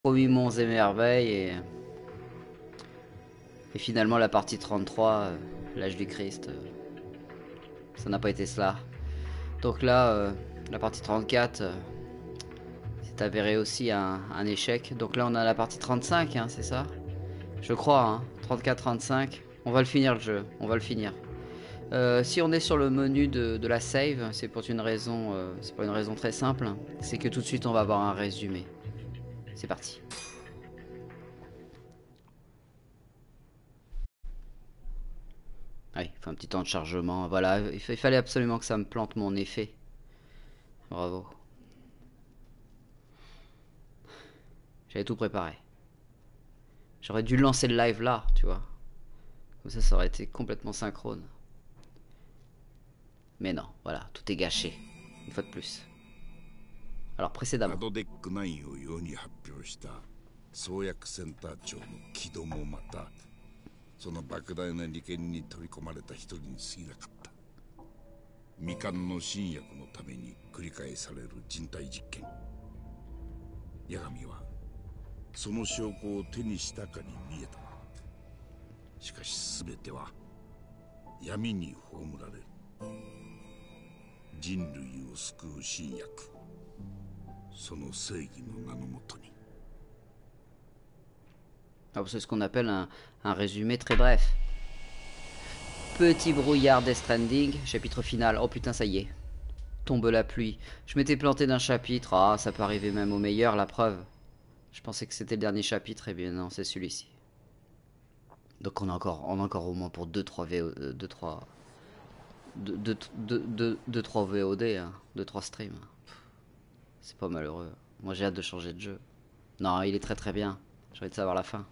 promis monts et merveilles et finalement la partie 33, l'âge du Christ, ça n'a pas été cela. Donc là, la partie 34 s'est avéré aussi un échec. Donc là on a la partie 35, hein, c'est ça? Je crois, hein, 34-35. On va le finir le jeu, on va le finir. Si on est sur le menu de la save, c'est pour une raison, c'est pour une raison très simple, c'est que tout de suite on va avoir un résumé. C'est parti. Ah, il faut un petit temps de chargement. Voilà, il fallait absolument que ça me plante mon effet. Bravo. J'avais tout préparé. J'aurais dû lancer le live là, tu vois. Comme ça aurait été complètement synchrone. Mais non, voilà, tout est gâché. Une fois de plus. Alors précédemment. その莫大な利権に取り込まれた一人に過ぎなかった。未完の新薬のために繰り返される人体実験。八神はその証拠を手にしたかに見えた。しかし全ては闇に葬られる。人類を救う新薬、その正義の名のもとに。 C'est ce qu'on appelle un résumé très bref. Petit brouillard Death Stranding, chapitre final. Oh putain, ça y est. Tombe la pluie. Je m'étais planté d'un chapitre. Ah, ça peut arriver même au meilleur, la preuve. Je pensais que c'était le dernier chapitre. Eh bien non, c'est celui-ci. Donc on a encore au moins pour 2-3 VOD, hein, 2-3 streams. C'est pas malheureux. Moi j'ai hâte de changer de jeu. Non, il est très très bien. J'ai envie de savoir la fin.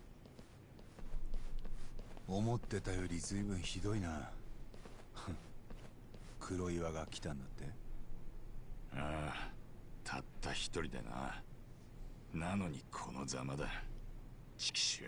思ってたよりずいぶんひどいな。黒岩が来たんだって。 ああ、たった一人でな。なのにこのざまだ。チキシュ。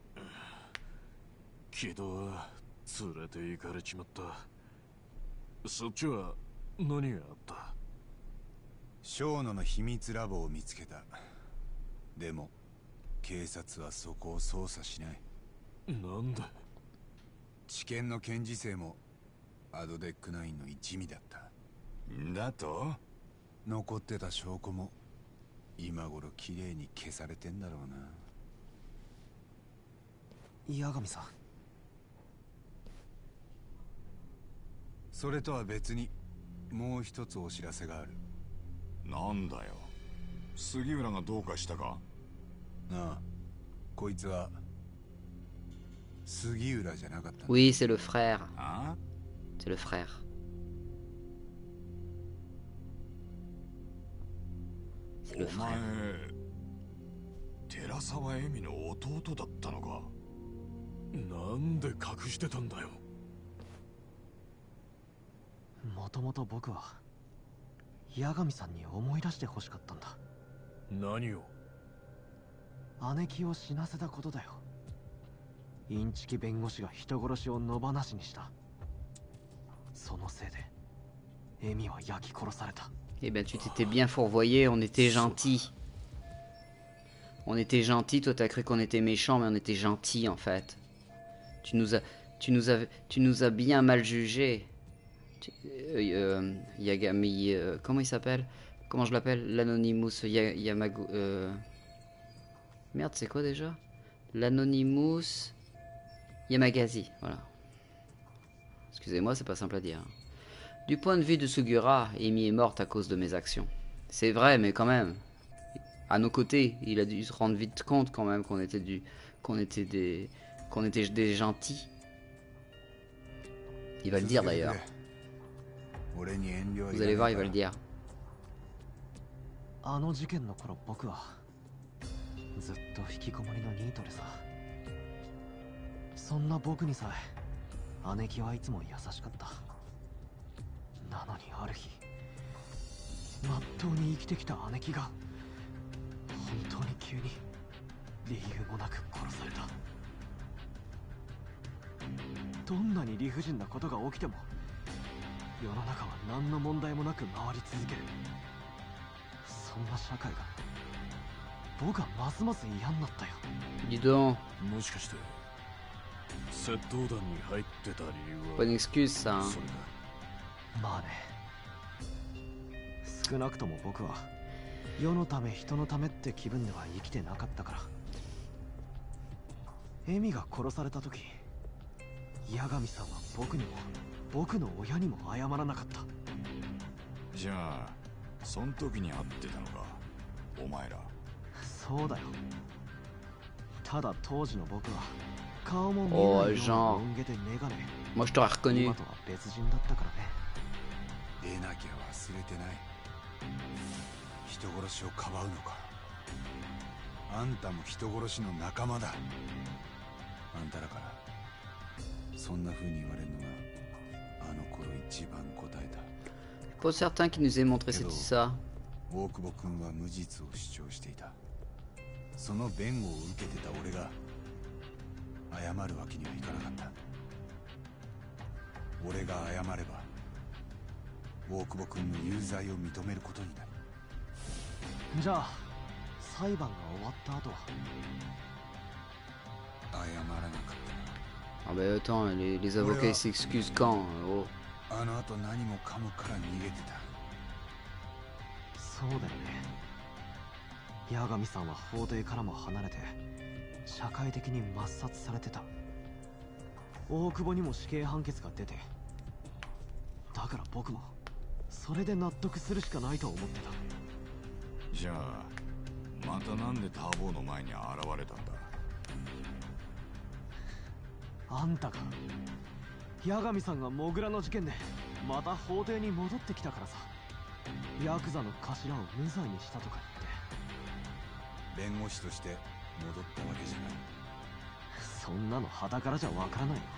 木戸は連れて行かれちまった。そっちは何があった？ 小野の秘密ラボを見つけた。でも警察はそこを捜査しない。 なんで？ 治験の検事生もアドデック9の一味だった。 だと？ 残ってた証拠も今頃きれいに消されてんだろうな。 八神さん。 それとは別にもう一つお知らせがある。 なんだよ。杉浦がどうかしたか？ なあ、こいつは杉浦じゃなかった。 Oui, c'est le frère. Ah? C'est le frère. C'est le frère. 寺沢恵美の弟だったのか。 なんで隠してたんだよ。 もともと僕は八神さんに思い出してほしかったんだ。 何を？ 姉貴を死なせたことだよ。インチキ弁護士が人殺しを野放しにした。そのせいでエミは焼き殺された。 Eh ben tu t'étais bien fourvoyé, on était gentils. On était gentils, toi t'as cru qu'on était méchants, mais on était gentils en fait. Tu nous as bien mal jugés. Yagami, comment il s'appelle? Comment je l'appelle? L'Anonymous Yamagu... Merde, c'est quoi déjà? L'Anonymous Yamagazi, voilà. Excusez-moi, c'est pas simple à dire. Du point de vue de Sugura, Amy est morte à cause de mes actions. C'est vrai, mais quand même. À nos côtés, il a dû se rendre vite compte quand même qu'on était des gentils. Il va le dire d'ailleurs. Vous allez voir, il va le dire. あの事件の頃僕はずっと引きこもりのニートでさ。そんな僕にさえ姉貴はいつも優しかった。なのにある日まっとうに生きてきた姉貴が本当に急に理由もなく殺された。どんなに理不尽なことが起きても世の中は何の問題もなく回り続ける。そんな社会が僕はますます嫌になったよ。 Dis donc, もしかして窃盗団に入ってた理由 pas は une excuse ça. Hein. それか。 まあね、少なくとも僕は世のため人のためって気分では生きてなかったから。エミが殺された時、八神さんは僕にも僕の親にも謝らなかった。 じゃあそん時に会ってたのかお前ら。 そうだよ。ただ当時の僕は顔も見えないようなロン毛でメガネ。 Moi je t'aurais reconnu. 今とは別人だったからね。 でなきゃ忘れてない。人殺しをかばうのか。あんたも人殺しの仲間だ。あんたらからそんな風に言われるのがあの頃一番答えた。 Pas certain qu'il nous ait montré ça. 大久保君は無実を主張していた。その弁護を受けてた俺が謝るわけにはいかなかった。俺が謝れば大久保君の有罪を認めることになる。 じゃあ裁判が終わった後は。 謝らなかった Ah bah attends, les avocats ils s'excusent quand? Oh. な。あの後何もかもから逃げてた。 そうだよね。八神さんは法廷からも離れて社会的に抹殺されてた。大久保にも死刑判決が出て、だから僕もそれで納得するしかないと思ってた。 じゃあまたなんでターボーの前に現れたんだ。 あんたが八神さんがモグラの事件でまた法廷に戻ってきたからさ。ヤクザの頭を無罪にしたとか言って。 弁護士として戻ったわけじゃない。 そんなの裸からじゃわからないよ。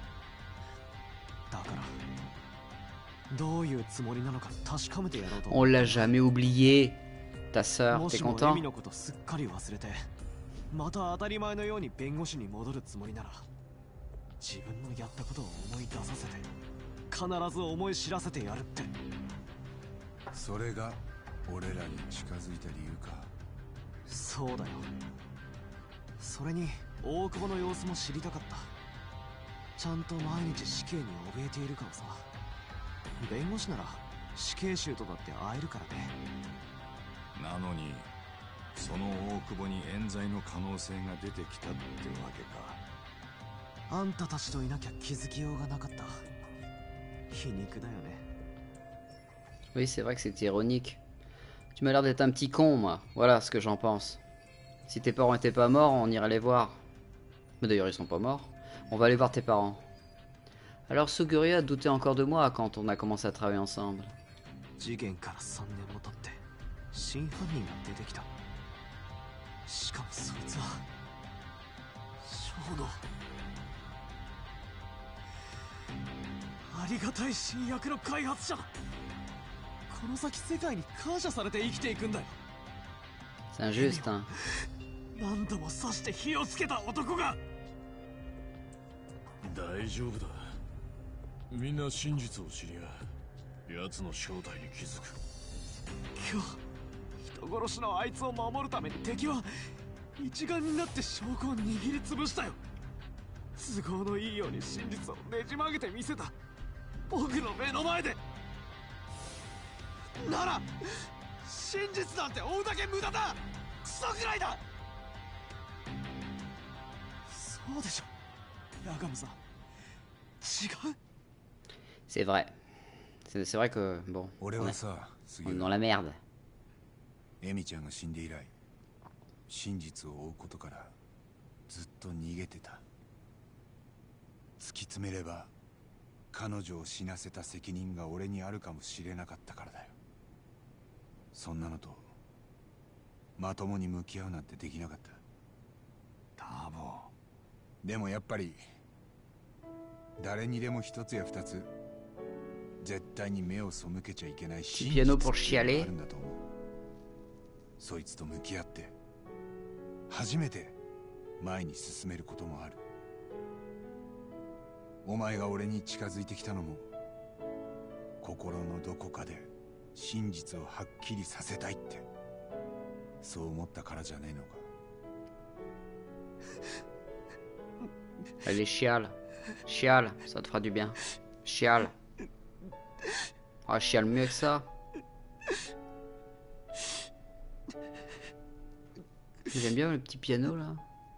だからどういうつもりなのか確かめてやろうと On l'a jamais oublié. Ta sœur, も t'es しもエ content? ミのことすっかり忘れてまた当たり前のように弁護士に戻るつもりなら、自分のやったことを思い出させて必ず思い知らせてやるって。 それが俺らに近づいた理由か。 そうだよ。それに大久保の様子も知りたかった。ちゃんと毎日死刑に怯えているかをさ。弁護士なら死刑囚とだって会えるからね。 なのにその大久保に冤罪の可能性が出てきたってわけか。 あんたたちといなきゃ気づきようがなかった。皮肉だよね。 Oui, c'est vrai que c'est ironique. Tu m'as l'air d'être un petit con, moi. Voilà ce que j'en pense. Si tes parents étaient pas morts, on irait les voir. Mais d'ailleurs, ils sont pas morts. On va aller voir tes parents. Alors, Suguri a douté encore de moi quand on a commencé à travailler ensemble. 事件から3年も経って真犯人が出てきた。しかもそいつはショーのありがたい新薬の開発者だ。この先世界に感謝されて生きていくんだよ。 C'est injuste, hein. 何度も刺して火をつけた男が。 大丈夫だ。みんな真実を知りや奴の正体に気づく。 今日人殺しのあいつを守るために敵は一丸になって証拠を握りつぶしたよ。都合のいいように真実をねじ曲げてみせた。僕の目の前で。なら真実なんて追うだけ無駄だ。クソくらいだ。そうでしょ八神さん。違う。 C'est vrai. C'est vrai que, bon, 俺 on は est, さ、 on est dans la merde. エミちゃんが死んで以来真実を追うことからずっと逃げてた。突き詰めれば彼女を死なせた責任が俺にあるかもしれなかったからだよ。そんなのとまともに向き合うなんてできなかった。 ターボでもやっぱり誰にでも一つや二つ絶対に目を背けちゃいけない真実 piano って pour いうの chialer があるんだと思う。そいつと向き合って初めて前に進めることもある。お前が俺に近づいてきたのも心のどこかで真実をはっきりさせたいって。 そう思ったからじゃねえのか。 Allez, chiale. Chiale, ça te fera du bien. Chiale. Ah, chiale mieux que ça. J'aime bien le petit piano là.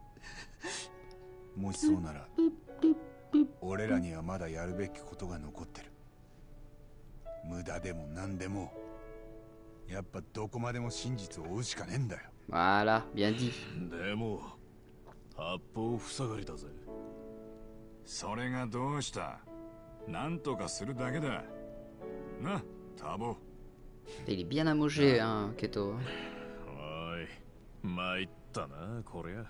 もしそうなら俺らにはまだやるべきことが残ってる。無駄でも何でもやっぱどこまでも真実を追うしかねえんだよ。 Voilà, bien dit. でも八方塞がりだぜ。 それがどうした？なんとかするだけだ。な、タボ。 Il est bien amoché, hein, Keto. おい、参ったな、こりゃ。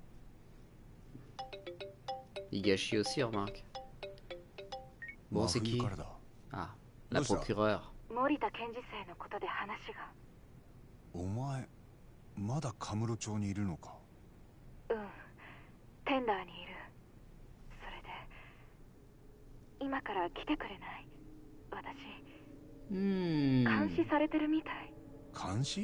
Higashi aussi, remarque. Bon, c'est qui? 真冬からだ。 Ah, la procureure. 森田検事正のことで話が。 お前まだカムロ町にいるのか。 うん、テンダーにいる。それで今から来てくれない？私、監視されてるみたい。 監視？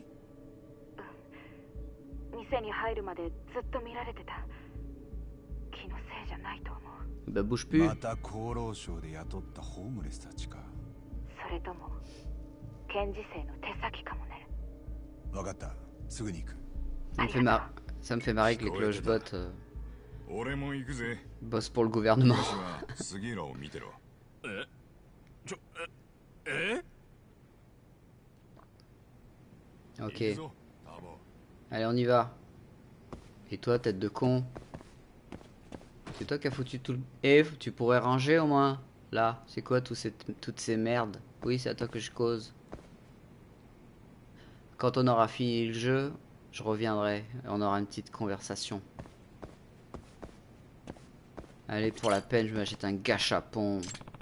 うん、店に入るまでずっと見られてた。気のせいじゃないと思う。 Bah, bouge plus. また厚労省で雇ったホームレスたちか。 それとも検事正の手先かもね。 わかった、すぐに行く。 Ça me fait marrer que les clochebottes 俺も行くぜ。 bossent pour le gouvernement. 私は杉浦を見てろ。 Ok. 行くぞ、タボ。 Allez, on y va. Et toi, tête de con? C'est toi qui as foutu tout le... Eh, tu pourrais ranger au moins. Là, c'est quoi toutes ces merdes? Oui, c'est à toi que je cause. Quand on aura fini le jeu, je reviendrai. Et on aura une petite conversation. Allez, pour la peine, je m'achète un gâchapon.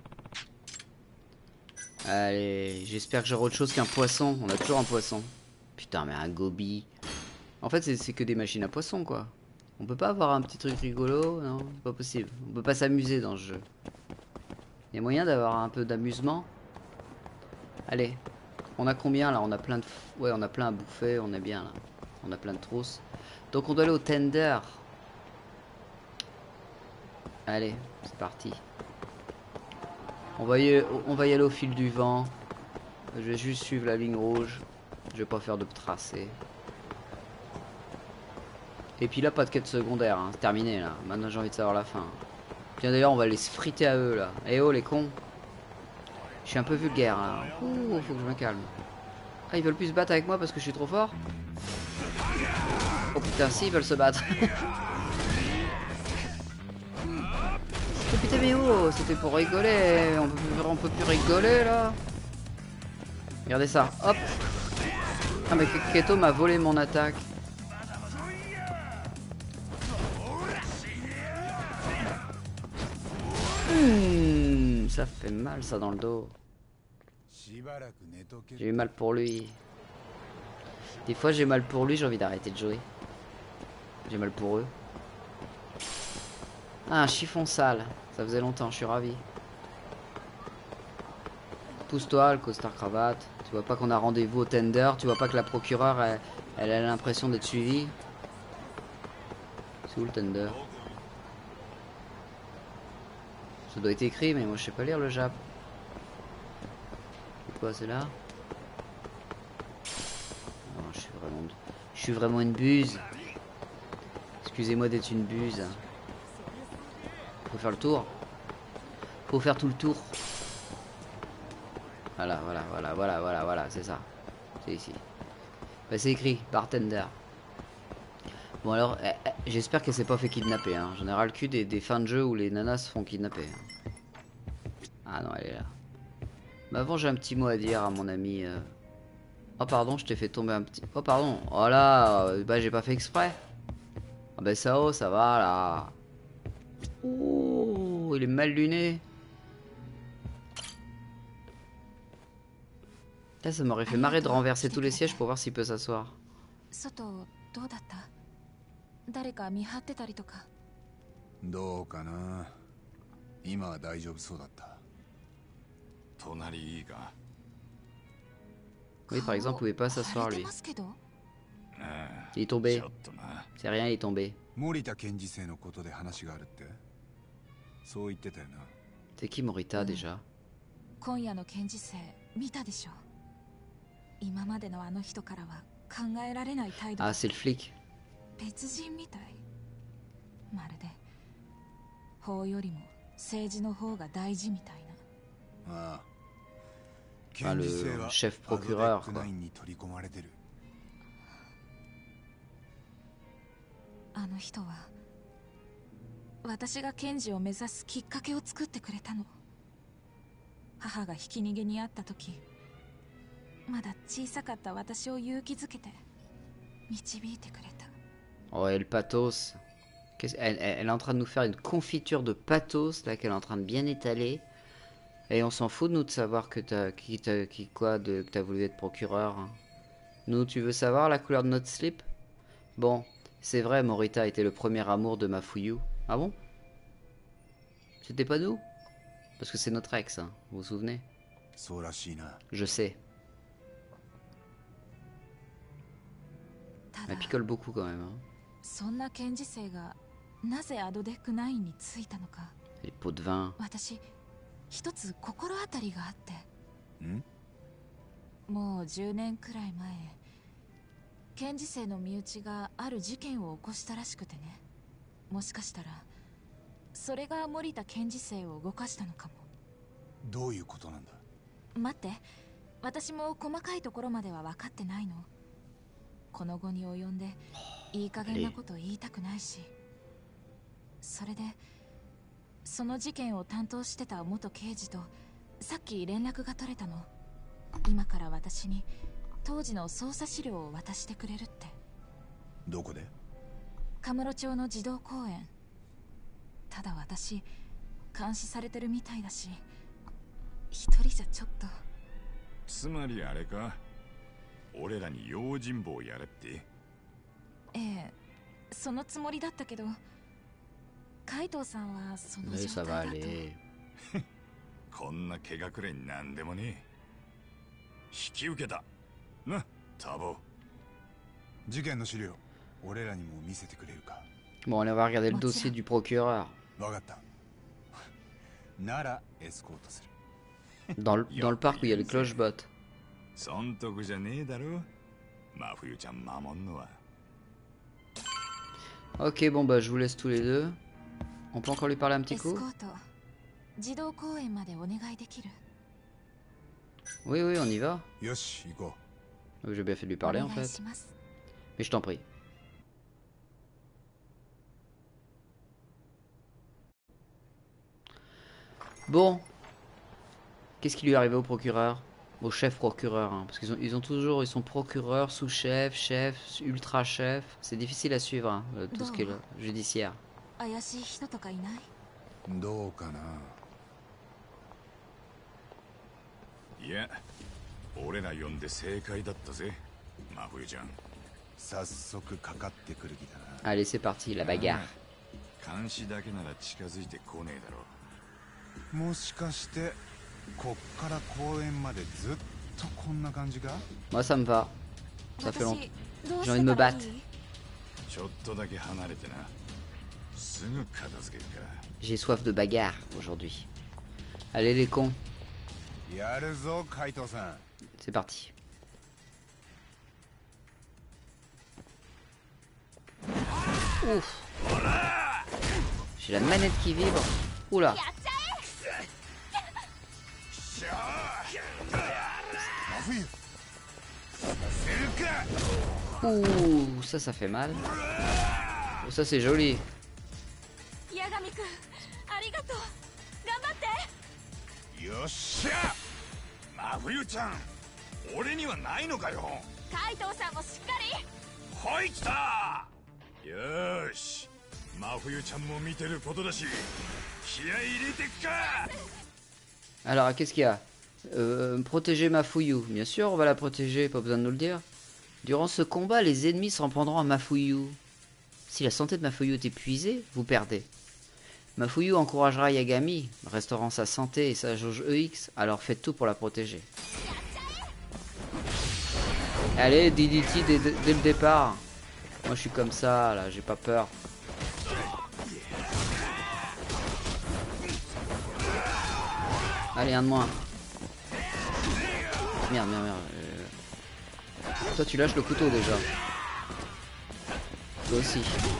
Allez, j'espère que j'aurai autre chose qu'un poisson. On a toujours un poisson. Putain, mais un gobi. En fait, c'est que des machines à poissons, quoi. On peut pas avoir un petit truc rigolo? Non, c'est pas possible. On peut pas s'amuser dans ce jeu. Il y a moyen d'avoir un peu d'amusement? Allez. On a combien, là? On a plein de... Ouais, on a plein à bouffer. On est bien, là. On a plein de trousses. Donc, on doit aller au tender. Allez, c'est parti. On va y aller au fil du vent. Je vais juste suivre la ligne rouge. Je vais pas faire de tracé. Et puis là, pas de quête secondaire, hein. C'est terminé là. Maintenant, j'ai envie de savoir la fin. Tiens, d'ailleurs, on va les se friter à eux là. Eh oh, les cons. Je suis un peu vulgaire là. Ouh, faut que je me calme. Ah, ils veulent plus se battre avec moi parce que je suis trop fort? Oh putain, si, ils veulent se battre. Oh putain, mais oh, c'était pour rigoler. On peut plus rigoler là. Regardez ça, hop. Ah, mais Keto m'a volé mon attaque. Ça fait mal ça dans le dos. J'ai eu mal pour lui. Des fois j'ai mal pour lui, j'ai envie d'arrêter de jouer. J'ai mal pour eux. Ah, un chiffon sale. Ça faisait longtemps, je suis ravi. Pousse-toi, le costard cravate. Tu vois pas qu'on a rendez-vous au tender? Tu vois pas que la procureure, elle a l'impression d'être suivie? C'est où le tender? Ça doit être écrit, mais moi je sais pas lire le Jap. C'est quoi, c'est là? Oh, je suis vraiment une buse. Excusez-moi d'être une buse. Faut faire le tour. Faut faire tout le tour. Voilà, c'est ça. C'est ici. Bah, c'est écrit, bartender. Bon alors, j'espère qu'elle s'est pas fait kidnapper. Hein. J'en ai ras le cul des fins de jeu où les nanas se font kidnapper. Hein. Ah non, elle est là. Mais avant, j'ai un petit mot à dire à mon ami. Oh pardon, je t'ai fait tomber un petit... Oh pardon, oh là, bah j'ai pas fait exprès. Ah bah ça, oh, ça va là. Oh, il est mal luné. Là, ça m'aurait fait marrer de renverser tous les sièges pour voir s'il peut s'asseoir. 誰か見張ってたりとか。 どうかな。今は大丈夫そうだった。 隣いいか？ Oui, par exemple, il pouvait pas s'asseoir lui. Il est tombé. C'est rien, il est tombé. 森田検事正のことで話があるって。そう言ってたよな。 C'est qui Morita déjà? 今夜の検事正見たでしょ。今までのあの人からは考えられない態度。 Ah, c'est le flic. 別人みたい。まるで法よりも政治の方が大事みたいな。 ああ。 Enfin, le chef procureur, quoi. あの人は私が検事を目指すきっかけを作ってくれたの。母がひき逃げにあった時、まだ小さかった私を勇気づけて導いてくれた。 Oh, elle pathos. Elle est en train de nous faire une confiture de pathos là qu'elle est en train de bien étaler. Et on s'en fout de nous de savoir que t'as voulu être procureur. Nous, tu veux savoir la couleur de notre slip? Bon, c'est vrai, Morita était le premier amour de Mafuyu. Ah bon? C'était pas nous? Parce que c'est notre ex, hein, vous vous souvenez? Je sais. Elle picole beaucoup quand même. Hein. Les pots de vin. 一つ心当たりがあって。もう10年くらい前、検事正の身内がある事件を起こしたらしくてね。もしかしたらそれが森田検事正を動かしたのかも。 どういうことなんだ？ 待って、私も細かいところまでは分かってないの。この後に及んでいい加減なこと言いたくないし。それでその事件を担当してた元刑事とさっき連絡が取れたの。今から私に当時の捜査資料を渡してくれるって。 どこで？ カムロ町の児童公園。ただ私監視されてるみたいだし、一人じゃちょっと。 つまりあれか、俺らに用心棒やれって？ ええ、そのつもりだったけど、海藤さんはその状態だと。 こんな怪我くれになんでもねえ。引き受けたな、タボ。 事件の資料、俺らにも見せてくれるか？ Bon, on va regarder le dossier du procureur. わかった。ならエスコートする。 Dans le parc où il y a le cloche-bot. 損得じゃねえだろ、真冬ちゃん守んのは。 Ok, bon bah je vous laisse tous les deux. On peut encore lui parler un petit coup? Oui, oui, on y va. J'ai bien fait de lui parler en fait. Mais je t'en prie. Bon. Qu'est-ce qui lui est arrivé au procureur? Au chef procureur, hein, parce qu'ils sont procureurs, sous-chef, chef, ultra-chef. C'est difficile à suivre, hein, tout ce qui est le judiciaire. 怪しい人とかいない？ どうかな。 いや、俺ら呼んで正解だったぜ、真冬ちゃん。 早速かかってくる気だな。 Allez, c'est parti, la bagarre. 監視だけなら近づいてこねえだろ。 もしかしてこっから公園までずっとこんな感じか？ Moi, ça me va. Ça fait longtemps. J'ai envie de me battre. ちょっとだけ離れてな。 J'ai soif de bagarre aujourd'hui. Allez les cons. C'est parti. Ouf. J'ai la manette qui vibre. Oula. Ouh, ça fait mal. Oh, ça c'est joli. Alors qu'est-ce qu'il y a? Protéger Mafuyu. Bien sûr on va la protéger, pas besoin de nous le dire. Durant ce combat, les ennemis s'en prendront à Mafuyu. Si la santé de Mafuyu est épuisée, vous perdez. Mafuyu encouragera Yagami, restaurant sa santé et sa jauge EX, alors faites tout pour la protéger. Allez, DDT dès le départ. Moi je suis comme ça là, j'ai pas peur. Allez, un de moins. Merde. Toi tu lâches le couteau déjà. Toi aussi.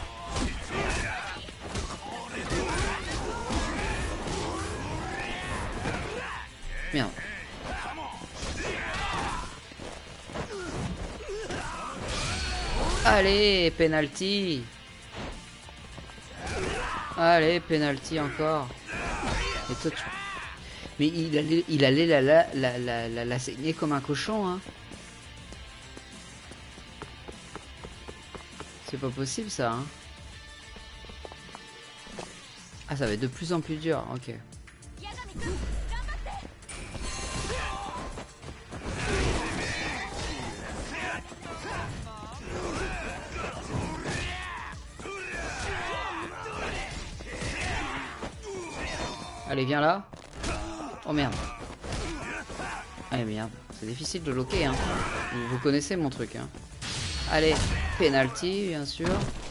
Merde. Allez, penalty. Allez, penalty encore. Et toi tu... Mais il allait la saigner comme un cochon, hein. C'est pas possible ça, hein. Ah, ça va être de plus en plus dur, ok. Allez, viens là. Oh merde. Ah merde, c'est difficile de loquer, hein. Vous connaissez mon truc, hein. Allez, penalty, bien sûr.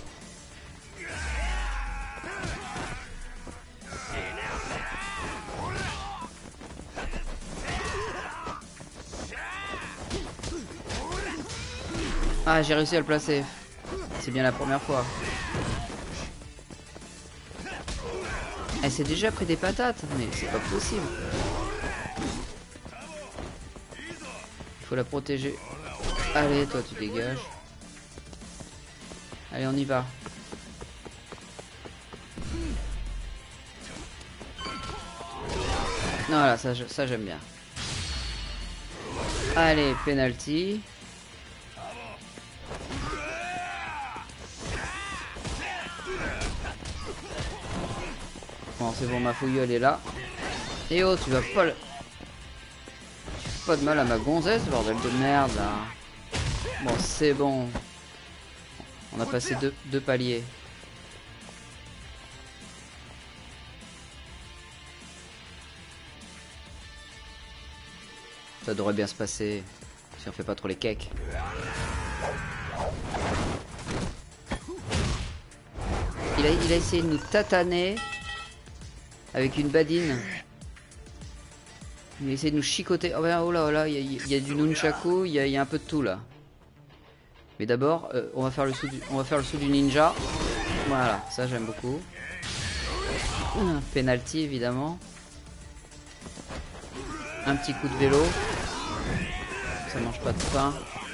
Ah, j'ai réussi à le placer. C'est bien la première fois. Elle s'est déjà pris des patates, mais c'est pas possible. Il faut la protéger. Allez, toi tu dégages. Allez, on y va. Voilà, ça j'aime bien. Allez, penalty. Bon, c'est bon, ma fouille elle est là. Et oh, tu vas pas le... Tu fais pas de mal à ma gonzesse, bordel de merde là. Bon, c'est bon. On a passé deux paliers. Ça devrait bien se passer si on fait pas trop les cakes. Il a essayé de nous tataner avec une badine. Il a essayé de nous chicoter. Oh là, oh là, il y a du nunchaku, il y a un peu de tout là. Mais d'abord, on va faire le saut du ninja. Voilà, ça j'aime beaucoup. Penalty évidemment. Un petit coup de vélo. Ça mange pas de pain.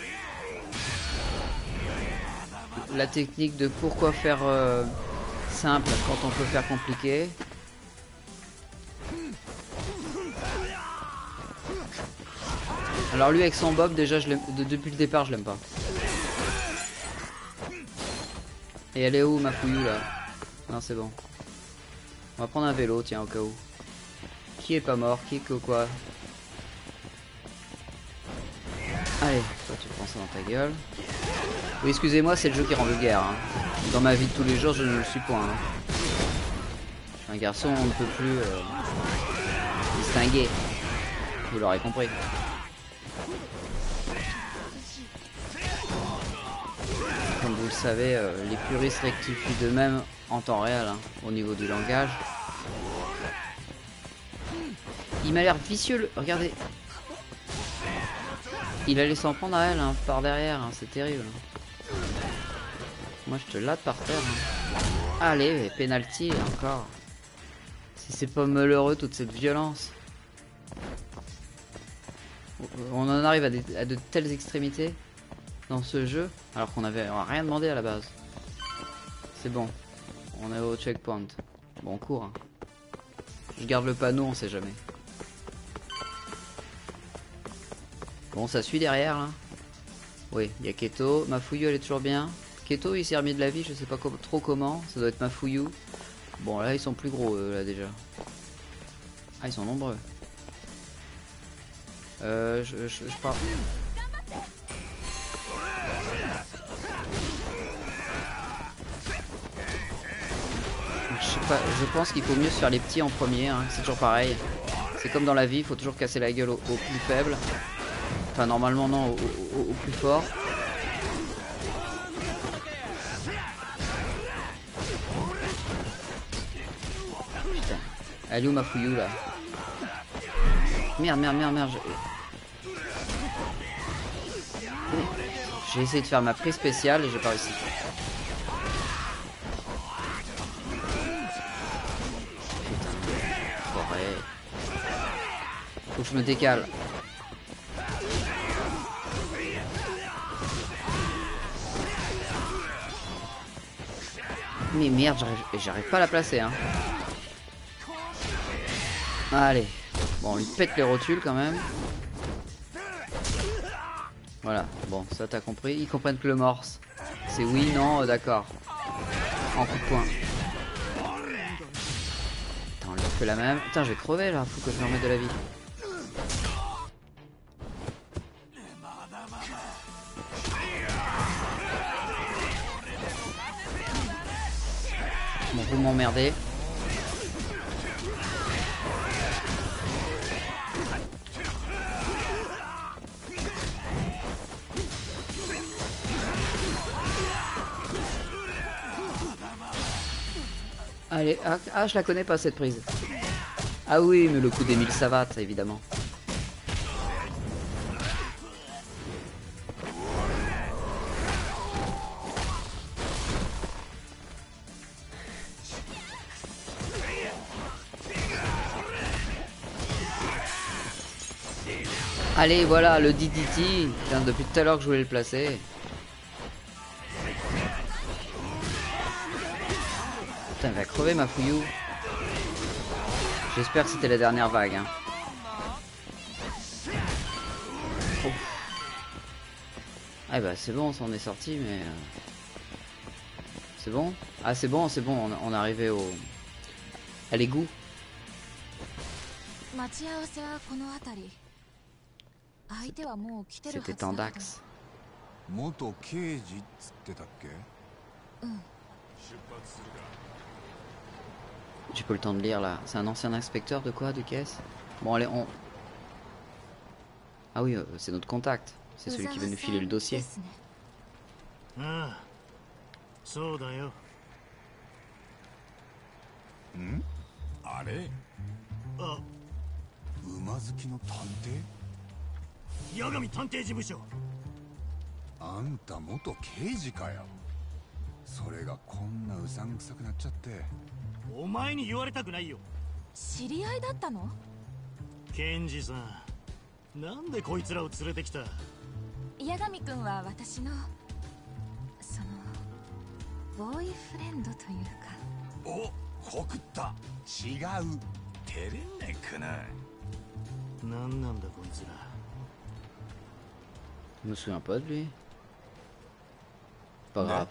La technique de pourquoi faire simple quand on peut faire compliqué. Alors lui avec son bob déjà depuis le départ je l'aime pas. Et elle est où ma fouillou là? Non c'est bon. On va prendre un vélo tiens au cas où. Qui est pas mort? Qui est que quoi? Allez, toi tu prends ça dans ta gueule. Oui excusez-moi c'est le jeu qui rend vulgaire hein. Dans ma vie de tous les jours je ne le suis point hein. Je suis un garçon on ne peut plus distinguer. Vous l'aurez compris. Comme vous le savez, les puristes rectifient d'eux-mêmes en temps réel hein, au niveau du langage. Il m'a l'air vicieux, regardez. Il allait s'en prendre à elle hein, par derrière, hein, c'est terrible. Moi je te latte par terre. Hein. Allez, penalty encore. Si c'est pas malheureux toute cette violence. On en arrive à de telles extrémités dans ce jeu alors qu'on avait rien demandé à la base. C'est bon, on est au checkpoint. Bon, on court. Hein. Je garde le panneau, on sait jamais. Bon, ça suit derrière là. Oui, il y a Keto. Mafouillou elle est toujours bien. Keto il s'est remis de la vie, je sais pas trop comment. Ça doit être Mafouillou. Bon, là ils sont plus gros là déjà. Ah, ils sont nombreux. Je pars. Je sais pas, je pense qu'il faut mieux se faire les petits en premier, hein. C'est toujours pareil. C'est comme dans la vie, il faut toujours casser la gueule au plus faible. Enfin, normalement, non, au plus fort. Putain. Elle est où ma fouillou là? Merde. J'ai essayé de faire ma prise spéciale et j'ai pas réussi. Faut que je me décale. Mais merde, j'arrive pas à la placer, hein. Allez. Bon, on lui pète les rotules quand même. Voilà, bon, ça t'as compris. Ils comprennent que le morse, c'est oui, non, d'accord. En coup de poing. Attends, on lui fait la même. Putain, je vais crever là, faut que je me remette de la vie. Bon, vous m'emmerdez. Allez, ah, je la connais pas cette prise. Ah oui, mais le coup des 1000 savates, évidemment. Allez, voilà, le DDT. Putain, depuis tout à l'heure que je voulais le placer. Putain, il va crever ma fouillou. J'espère que c'était la dernière vague. Hein. Oh. Ah bah c'est bon, on s'en est sorti, mais... C'est bon? Ah c'est bon, on est arrivé au... à l'égout. C'était en Dax. J'ai pas le temps de lire là. C'est un ancien inspecteur de quoi? De caisse? Bon allez, on... Ah oui, c'est notre contact. C'est celui qui veut nous filer le dossier. Ah, Je me souviens pas de lui. Pas grave.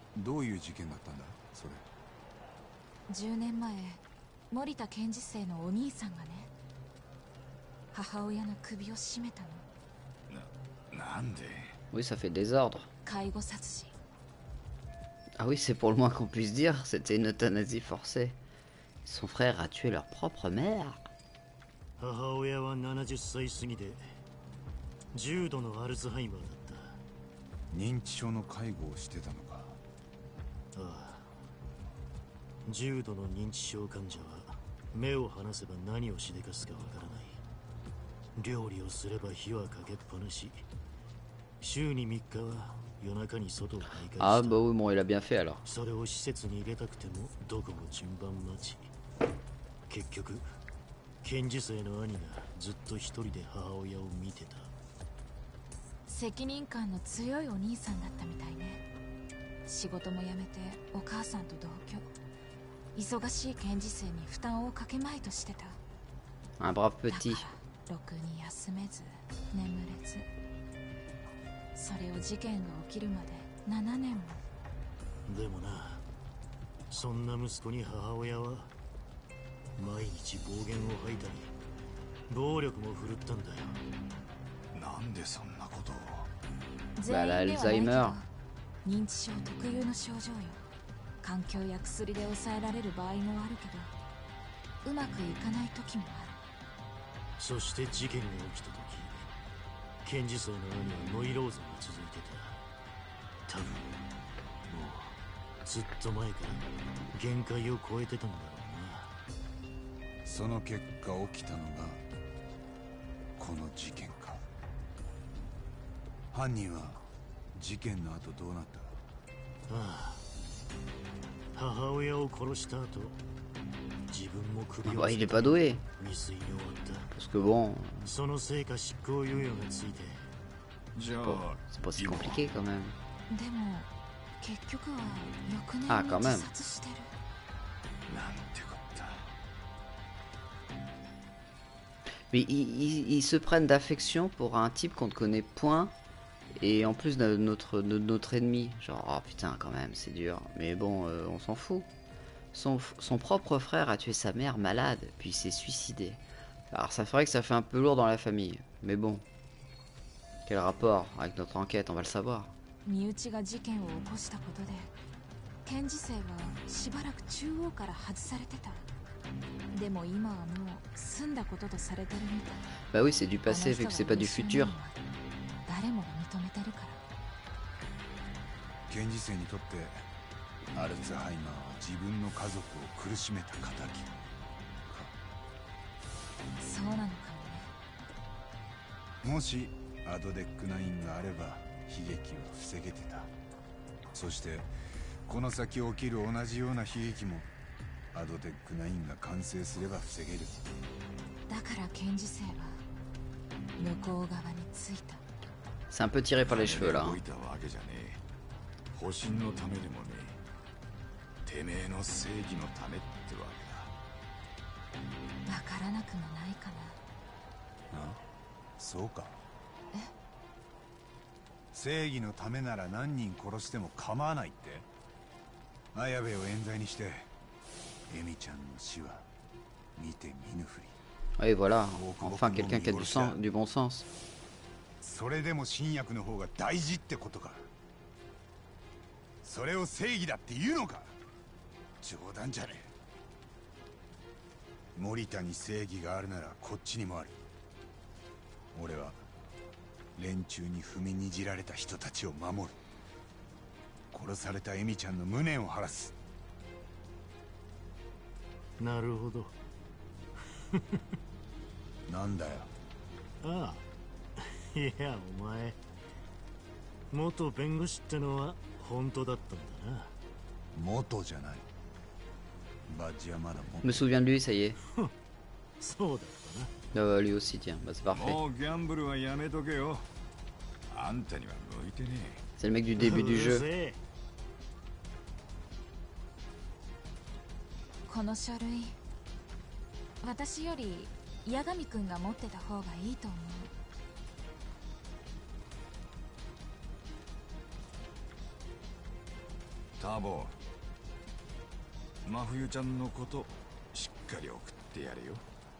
10年前、森田検事正のお兄さんがね、母親の首を絞めたの。 なんで? Oui, ça fait désordre. 介護殺人。 Ah oui, c'est pour le moins qu'on puisse dire. C'était une euthanasie forcée. Son frère a tué leur propre mère. 母親は70歳過ぎで重度のアルツハイマーだった。 認知症の介護をしてたのか。 ああ。重度の認知症患者は目を離せば何をしでかすかわからない。料理をすれば火はかけっぱなし。週に3日は夜中に外を徘徊した。 Ah bah oui, bon, il a bien fait alors. それを施設に入れたくてもどこも順番待ち。結局検事正の兄がずっと一人で母親を見てた。 責任感の強いお兄さんだったみたいね。仕事も辞めてお母さんと同居。忙しい検事正に負担をかけまいとしてた。 Un brave petit. ろくに休めず眠れず。それを事件が起きるまで7年も。 でもな、そんな息子に母親は毎日暴言を吐いたり暴力も振るったんだよ。 なんでそんなことを。 Bah l'Alzheimer. 認知症特有の症状よ。環境や薬で抑えられる場合もあるけど、うまくいかない時もある。 そして事件が起きた時、 検事生の兄はノイローゼが続いてた。多分もうずっと前から限界を超えてたんだろうな。 その結果起きたのがこの事件か。犯人は事件の後どうなった？ ああ、母親を殺した後、自分も首 Ah を bah, il est pas doué. 未遂に終わった。 Parce que bon, そのせいか執行猶予がついて。 じゃあ c'est pas si compliqué quand même. でも結局は翌あ年に quand même 自殺してる。 なんてこった。 Mais ils se prennent d'affection pour un type qu'on ne connaît point. Et en plus de notre ennemi. Genre, oh putain, quand même, c'est dur. Mais bon, on s'en fout. Son propre frère a tué sa mère malade, puis il s'est suicidé. Alors, ça ferait que ça fait un peu lourd dans la famille. Mais bon. Quel rapport avec notre enquête, on va le savoir. 身内が事件を起こしたことで、検事生はしばらく中央から外されてた。でも今はもう済んだこととされてるみたい。 Bah oui, c'est du passé, vu que c'est pas du futur. 誰もが認めてるから。 検事生にとってアルツハイマーは自分の家族を苦しめた仇か。 そうなのかもね。 もしアドデックナインがあれば悲劇は防げてた。そしてこの先起きる同じような悲劇もアドデックナインが完成すれば防げる。 だから検事生は向こう側についた。 C'est un peu tiré par les cheveux là. 動いたわけじゃねえ。保身のためでもねえ。てめえの正義のためってわけだ。 わからなくもないかな。 あ、そうか。 え？ 正義のためなら何人殺しても構わないって？綾部を冤罪にしてエミちゃんの死は見て見ぬふり。 Oui, voilà. Enfin, quelqu'un qui a du bon sens. それでも新薬の方が大事ってことか。それを正義だって言うのか。冗談じゃねえ。森田に正義があるならこっちにもある。俺は連中に踏みにじられた人たちを守る。殺されたエミちゃんの無念を晴らす。 なるほど。 なんだよ。 ああ、いやお前元弁護士ってのは本当だったんだな。 元じゃない。バッジはまだ持っ Je me souviens de lui, ça y est. そうだったな。 Lui aussi, tiens. Bah, c'est parfait. もうギャンブルはやめとけよ。あんたには向いてねえ。 C'est le mec du début du jeu. この書類、私より八神くんが持ってた方がいいと思う。 ターボ、真冬ちゃんのことしっかり送ってやれよ。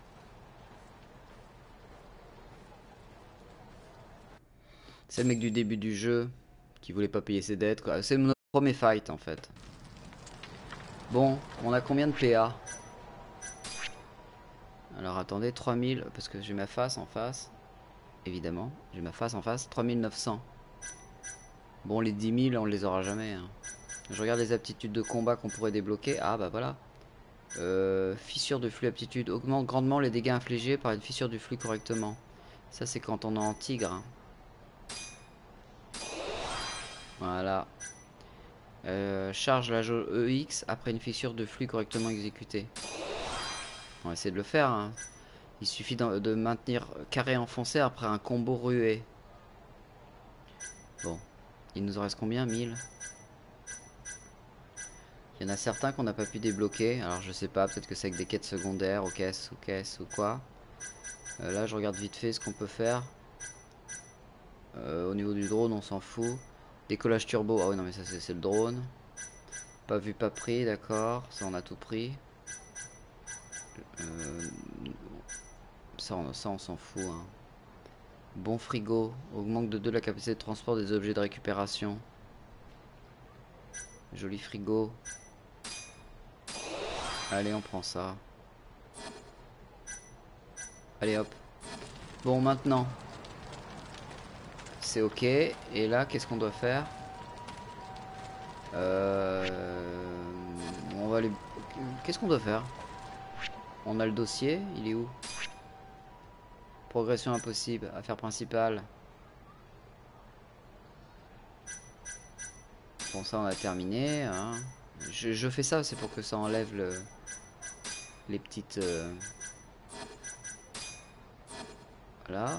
C'est le mec du début du jeu qui voulait pas payer ses dettes, quoi. C'est notre premier fight en fait. Bon, on a combien de PA? Alors attendez, 3000, parce que j'ai ma face en face. Évidemment, j'ai ma face en face. 3900. Bon, les 10 000, on les aura jamais. Hein. Je regarde les aptitudes de combat qu'on pourrait débloquer. Ah bah voilà. Fissure de flux aptitude. Augmente grandement les dégâts infligés par une fissure du flux correctement. Ça c'est quand on est en tigre. Hein. Voilà. Charge la jauge EX après une fissure de flux correctement exécutée. On va essayer de le faire. Hein. Il suffit de maintenir carré enfoncé après un combo rué. Bon. Il nous en reste combien? 1000. Il y en a certains qu'on n'a pas pu débloquer. Alors je sais pas, peut-être que c'est avec des quêtes secondaires, aux caisses ou quoi. Là je regarde vite fait ce qu'on peut faire. Au niveau du drone on s'en fout. Décollage turbo, ah oui non mais ça c'est le drone. Pas vu pas pris, d'accord. Ça on a tout pris. Ça on s'en fout hein. Bon frigo, augmente de 2 la capacité de transport des objets de récupération. Joli frigo. Allez on prend ça. Allez hop. Bon maintenant. c'est ok. Et là, qu'est-ce qu'on doit faire? On va aller... Qu'est-ce qu'on doit faire? On a le dossier, il est où? Progression impossible, affaire principale. Bon, ça on a terminé. Hein. Je fais ça, c'est pour que ça enlève les petites... Voilà.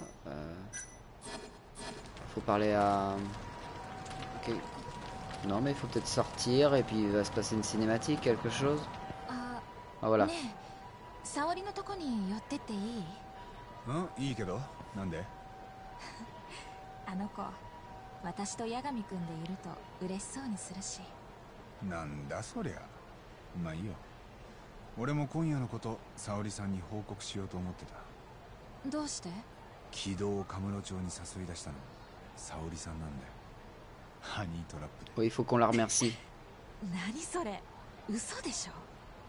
Faut parler à... Ok. Non mais il faut peut-être sortir et puis il va se passer une cinématique, quelque chose. Ah voilà. 沙織のとこに寄ってっていい？ うん、いいけど、なんで？ あの子、私と八神くんでいると嬉しそうにするし。 なんだそりゃ。まあいいよ。俺も今夜のこと沙織さんに報告しようと思ってた。 どうして？ 軌道をカムロ町に誘い出したの沙織さんなんだよ。ハニートラップで。 Oui, il faut qu'on la remercie. 何それ？嘘でしょ。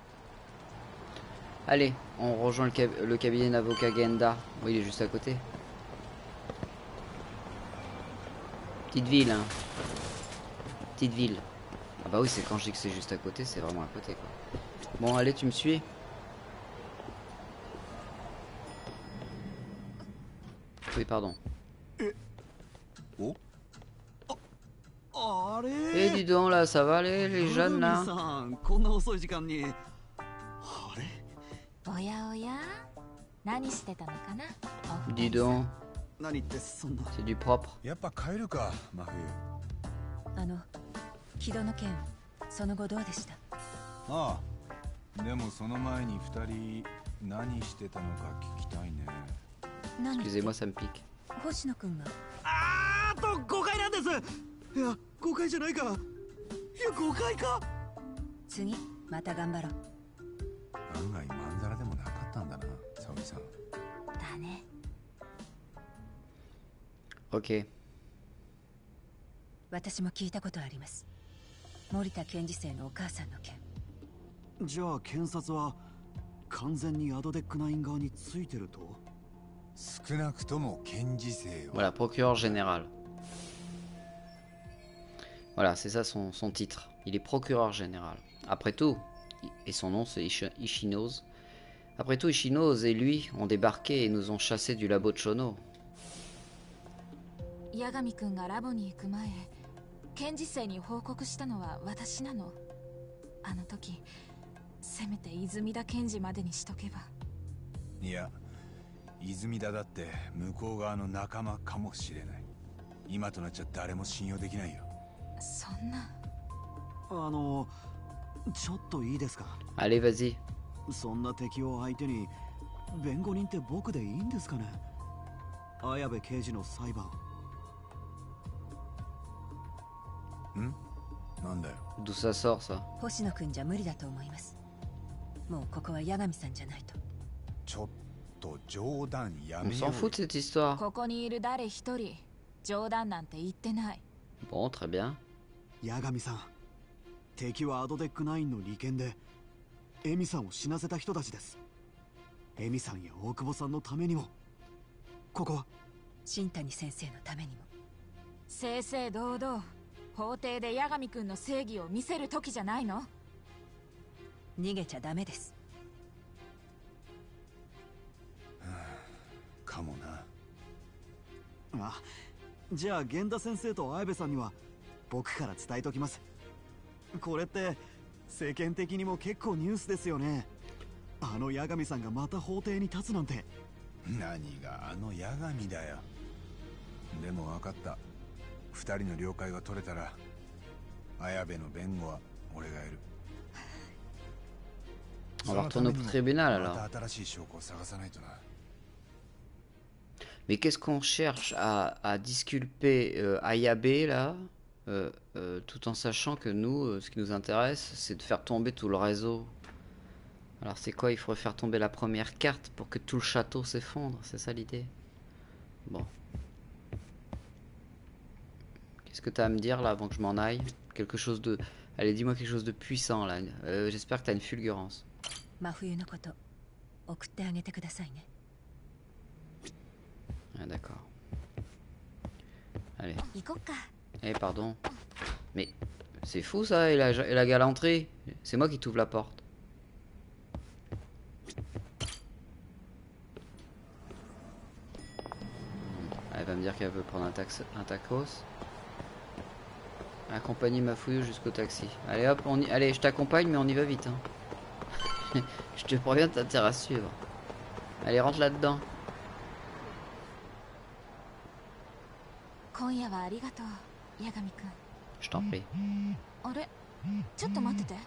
Allez, on rejoint le cabinet d'avocat Genda. Oui, il est juste à côté. Petite ville, hein. Petite ville. Ah bah oui, c'est quand je dis que c'est juste à côté, c'est vraiment à côté, quoi. Bon, allez, tu me suis? Oui, pardon. Oh. Eh, dis donc, là, ça va, les jeunes, là? おやおや、何してたのかな？ Dis donc, 何ってそんな。 c'est du propre. やっぱ帰るか、真冬。 木戸の件、その後どうでした？ ああ、でもその前に二人何してたのか聞きたいね。 Excusez-moi, ça me pique. 星野くんが。 誤解なんです。いや、誤解じゃないか。いや、誤解か。 次、また頑張ろう。 案外まんざらでもなかったんだな、沙織さん。 だね。 Ok. 私も聞いたことあります。森田検事正のお母さんの件。 じゃあ検察は完全にアドデックナイン側についてると？ 少なくとも検事正を。 Voilà, procureur général. Voilà, c'est ça son titre. Il est procureur général. Après tout, et son nom c'est Ishinoz. Après tout, Ishinoz et lui ont débarqué et nous ont chassés du labo de Shono. 八神くんがラボに行く前、検事正に報告したのは私なの。あの時、せめて泉田検事までにしとけば。 いや、泉田だって向こう側の仲間かもしれない。今となっちゃ誰も信用できないよ。 そんな。 ちょっといいですか？ Allez, vas-y. そんな敵を相手に弁護人って僕でいいんですかね？綾部刑事の裁判。 ん？なんだよ。 D'où ça sort ça? 星野くんじゃ無理だと思います。もうここは八神さんじゃないと。 ちょっと冗談やめ On よう s'en fout de cette histoire. ここにいる誰一人冗談なんて言ってない。 Bon, très bien. 八神さん、敵はアドデックナインの利権でエミさんを死なせた人たちです。エミさんや大久保さんのためにも、ここは新谷先生のためにも。 正々堂々法廷で八神くんの正義を見せる時じゃないの？ 逃げちゃダメです。 かもな。 あ、じゃあ源田先生と綾部さんには僕から伝えときます。これって世間的にも結構ニュースですよね。あの八神さんがまた法廷に立つなんて。 何があの八神だよ。でも分かった。二人の了解が取れたら綾部の弁護は俺がやる。 On va retourner au tribunal alors. また新しい証拠を探さないとな。 Mais qu'est-ce qu'on cherche à disculper Ayabe là, tout en sachant que nous, ce qui nous intéresse, c'est de faire tomber tout le réseau. Alors c'est quoi? Il faudrait faire tomber la première carte pour que tout le château s'effondre, c'est ça l'idée? Bon. Qu'est-ce que tu as à me dire là avant que je m'en aille? Quelque chose de... Allez, dis-moi quelque chose de puissant là. J'espère que tu as une fulgurance. 真冬のこと、送ってあげてくださいね。 Ah, d'accord. Allez. Eh, pardon. Mais c'est fou ça, et la galanterie. C'est moi qui t'ouvre la porte. Elle va me dire qu'elle veut prendre un tacos. Accompagner ma fouille jusqu'au taxi. Allez hop, allez, je t'accompagne, mais on y va vite. Hein. Je te préviens, t'as intérêt à suivre. Allez, rentre là-dedans. Je t'en prie. ちょっと待ってて。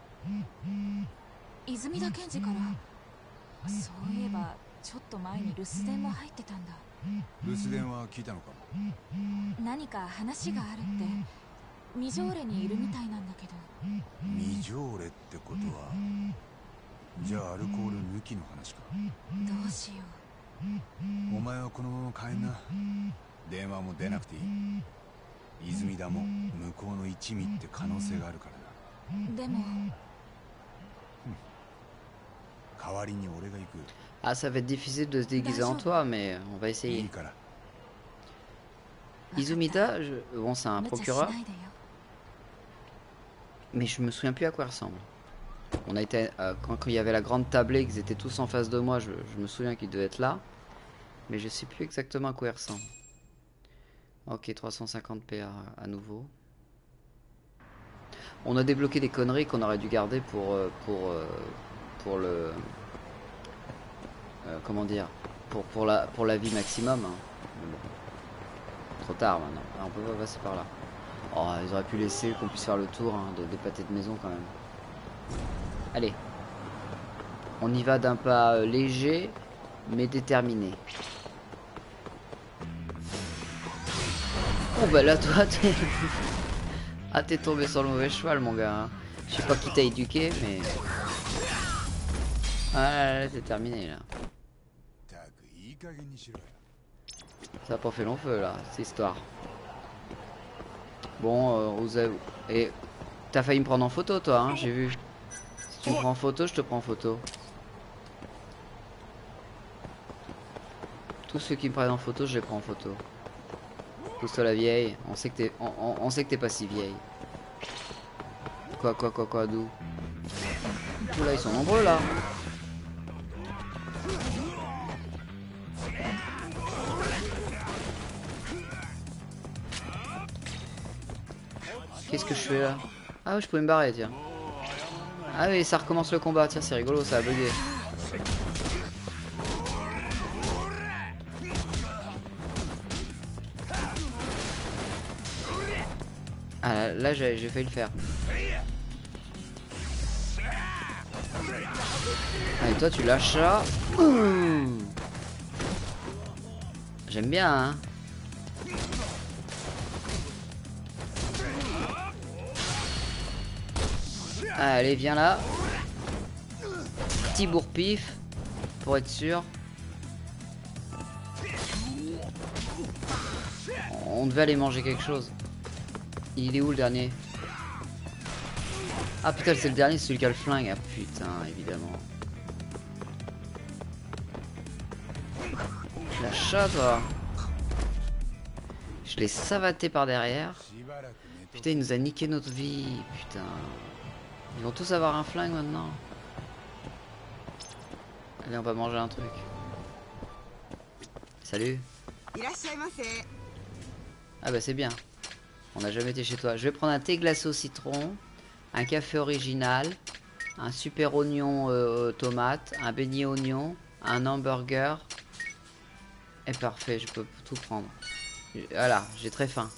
泉田検事からそういえばちょっと前に留守電も入ってたんだ。 留守電は聞いたのか？ 何か話があるって未条例にいるみたいなんだけど。 未条例ってことはじゃあアルコール抜きの話か。 どうしよう。お前はこのまま帰んな。電話も出なくていい。泉田も向こうの一味って可能性があるからな。 でも代わりに俺が行く。 Ah, ça va être difficile de se déguiser en toi, mais on va essayer. Izumida, bon, c'est un procureur. Mais je me souviens plus à quoi il ressemble. On a été quand il y avait la grande tablée, qu'ils étaient tous en face de moi, je me souviens qu'il devait être là. Mais je sais plus exactement à quoi il ressemble. Ok, 350 PA à nouveau. On a débloqué des conneries qu'on aurait dû garder pour le... comment dire, pour la vie maximum. Hein. Mais bon, trop tard maintenant. Alors, on peut pas passer par là. Oh, ils auraient pu laisser qu'on puisse faire le tour hein, des pâtés de maison quand même. Allez, on y va d'un pas léger mais déterminé. Oh bah là toi t'es... Ah t'es tombé sur le mauvais cheval mon gars. Hein. Je sais pas qui t'a éduqué mais... Ah là c'est terminé là. Ça a pas fait long feu là, cette histoire. Bon, et t'as failli me prendre en photo toi, hein, j'ai vu. Si tu me prends en photo, je te prends en photo. Tous ceux qui me prennent en photo, je les prends en photo. Pousse-toi la vieille, on sait que t'es pas si vieille. Quoi, d'où? Oula, ils sont nombreux là. Qu'est-ce que je fais là? Ah oui, je pouvais me barrer, tiens. Ah oui, ça recommence le combat, tiens, c'est rigolo, ça a bugué. Ah là j'ai failli le faire. Allez, toi tu lâches ça. J'aime bien, hein. Allez, viens là. Petit bourre-pif. Pour être sûr. On devait aller manger quelque chose. Il est où le dernier? Ah putain, c'est le dernier, c'est celui qui a le flingue. Ah putain, évidemment. La chatte, toi. Je l'ai savaté par derrière. Putain, il nous a niqué notre vie. Putain. Ils vont tous avoir un flingue maintenant. Allez, on va manger un truc. Salut. Ah bah c'est bien. On n'a jamais été chez toi. Je vais prendre un thé glacé au citron, un café original, un super oignon tomate, un beignet oignon, un hamburger. Et parfait, je peux tout prendre. Voilà, j'ai très faim.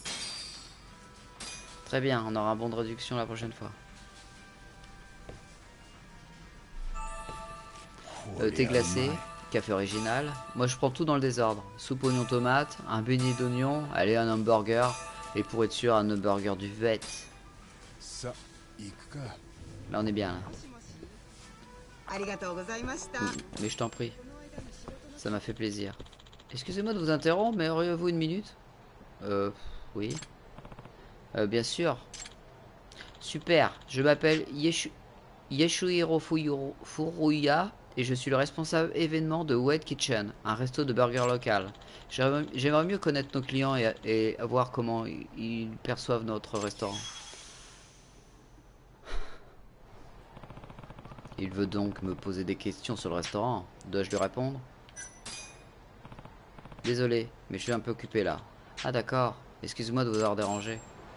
Très bien, on aura un bon de réduction la prochaine fois. Thé glacé, café original. Moi je prends tout dans le désordre. Soupe oignon tomate, un beignet d'oignon, allez un hamburger. Et pour être sûr, un hamburger du vet. Là on est bien là. Mais je t'en prie. Ça m'a fait plaisir. Excusez-moi de vous interrompre, mais auriez-vous une minute? Oui. Bien sûr. Super, je m'appelle Yeshuhiro Furuya. et je suis le responsable événement de Wet Kitchen, un resto de burger local. J'aimerais mieux connaître nos clients et voir comment ils perçoivent notre restaurant. Il veut donc me poser des questions sur le restaurant. Dois-je lui répondre? Désolé, mais je suis un peu occupé là. Ah d'accord, excuse-moi de vous avoir dérangé.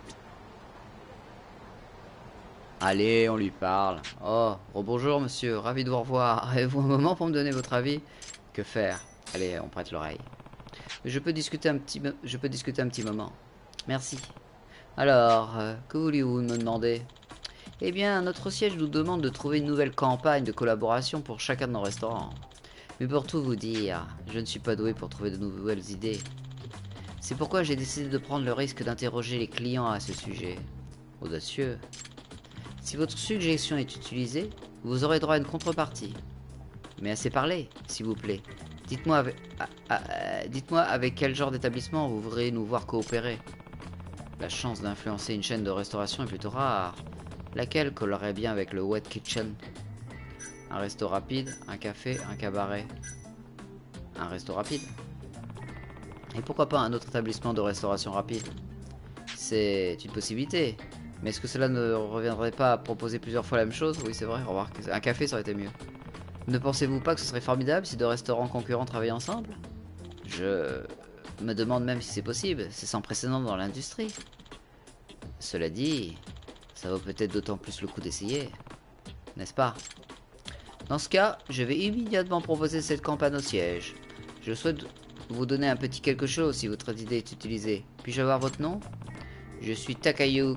Allez, on lui parle. Oh, bonjour monsieur, ravi de vous revoir. Avez-vous un moment pour me donner votre avis? Que faire? Allez, on prête l'oreille. Je peux discuter un petit moment. Merci. Alors, que voulez-vous me demander? Eh bien, notre siège nous demande de trouver une nouvelle campagne de collaboration pour chacun de nos restaurants. Mais pour tout vous dire, je ne suis pas doué pour trouver de nouvelles idées. C'est pourquoi j'ai décidé de prendre le risque d'interroger les clients à ce sujet. Audacieux. Si votre suggestion est utilisée, vous aurez droit à une contrepartie. Mais assez parlé, s'il vous plaît. Dites-moi avec quel genre d'établissement vous voudriez nous voir coopérer. La chance d'influencer une chaîne de restauration est plutôt rare. Laquelle collerait bien avec le Wet Kitchen? Un resto rapide, un café, un cabaret. Un resto rapide. Et pourquoi pas un autre établissement de restauration rapide? C'est une possibilité. Mais est-ce que cela ne reviendrait pas à proposer plusieurs fois la même chose? Oui, c'est vrai, remarque. Un café, ça aurait été mieux. Ne pensez-vous pas que ce serait formidable si deux restaurants concurrents travaillaient ensemble? Je me demande même si c'est possible. C'est sans précédent dans l'industrie. Cela dit, ça vaut peut-être d'autant plus le coup d'essayer. N'est-ce pas? Dans ce cas, je vais immédiatement proposer cette campagne au siège. Je souhaite vous donner un petit quelque chose si votre idée est utilisée. Puis-je avoir votre nom? Je suis Takayuki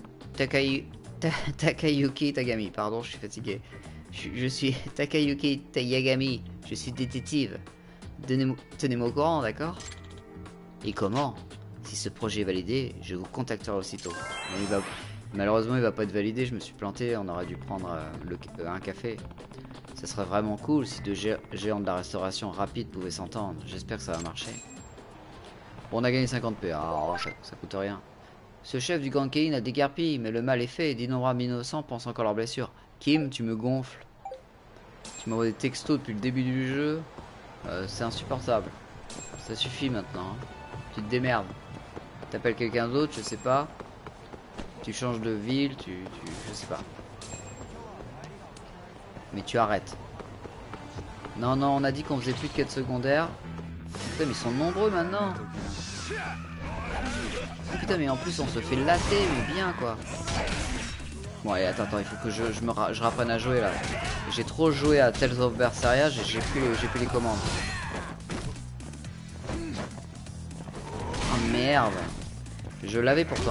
Tagami. Pardon, je suis fatigué. Je suis Takayuki Yagami. Je suis détective. Tenez-moi au courant, d'accord? Et comment? Si ce projet est validé, je vous contacterai aussitôt. Malheureusement, il va pas être validé. Je me suis planté. On aurait dû prendre un café. Ça serait vraiment cool si deux géants de la restauration rapide pouvaient s'entendre. J'espère que ça va marcher. Bon, on a gagné 50 P. Alors, ça coûte rien. Ce chef du gang Kein a déguerpi, mais le mal est fait et d'innombrables innocents pensent encore leurs blessures. Kim, tu me gonfles. Tu m'envoies des textos depuis le début du jeu. C'est insupportable. Ça suffit maintenant. Hein. Tu te démerdes. T'appelles quelqu'un d'autre, je sais pas. Tu changes de ville, je sais pas. Mais tu arrêtes. Non, non, on a dit qu'on faisait plus de quêtes secondaires. Putain, mais ils sont nombreux maintenant. Oh, putain, mais en plus on se fait latter, mais bien quoi. Bon, allez, attends, il faut que je rapprenne à jouer là. J'ai trop joué à Tales of Berseria, j'ai plus les commandes. Oh merde. Je l'avais pourtant.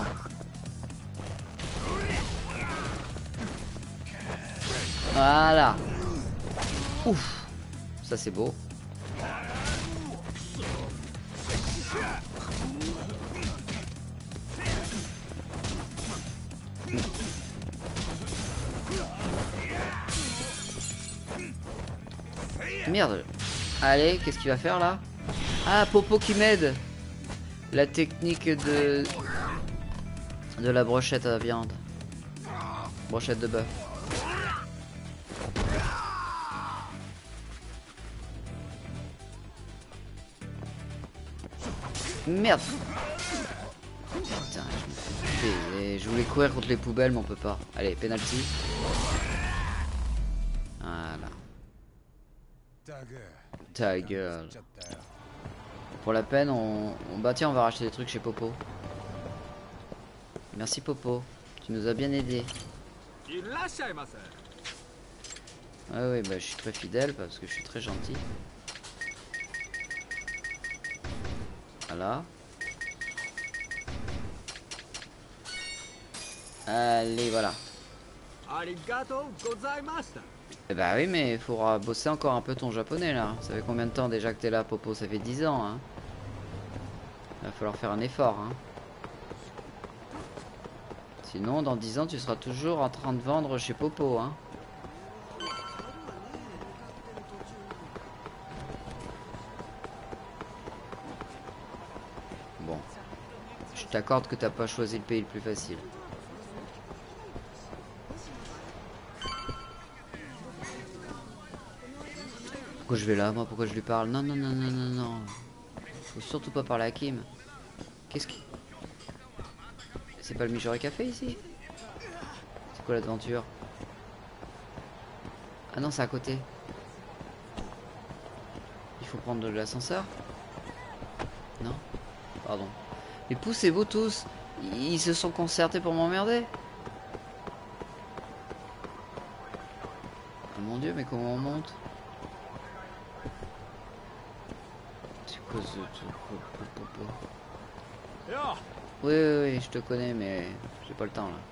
Voilà. Ouf. Ça c'est beau. Merde. Allez, qu'est-ce qu'il va faire là? Ah, Popo qui m'aide. La technique de la brochette à viande. Brochette de bœuf. Merde. Putain, je voulais courir contre les poubelles mais on peut pas. Allez, penalty. Voilà. Ta gueule. Pour la peine, bah tiens, on va racheter des trucs chez Popo. Merci Popo, tu nous as bien aidé. Ah oui, bah je suis très fidèle parce que je suis très gentil. Voilà. Allez, voilà. Eh bah oui, mais il faudra bosser encore un peu ton japonais là. Ça fait combien de temps déjà que t'es là, Popo? Ça fait 10 ans, hein. Il va falloir faire un effort, hein. Sinon, dans 10 ans, tu seras toujours en train de vendre chez Popo, hein. Bon. Je t'accorde que t'as pas choisi le pays le plus facile. Pourquoi je vais là, moi? Pourquoi je lui parle? Non, non, non, non, non, non. Faut surtout pas parler à Kim. Qu'est-ce qui... C'est pas le Mijori Café ici? C'est quoi l'aventure? Ah non, c'est à côté. Il faut prendre de l'ascenseur? Non? Pardon. Mais poussez-vous tous! Ils se sont concertés pour m'emmerder? Oh mon dieu, mais comment on monte? C'est quoi ce... Oui, oui, oui, je te connais, mais j'ai pas le temps là.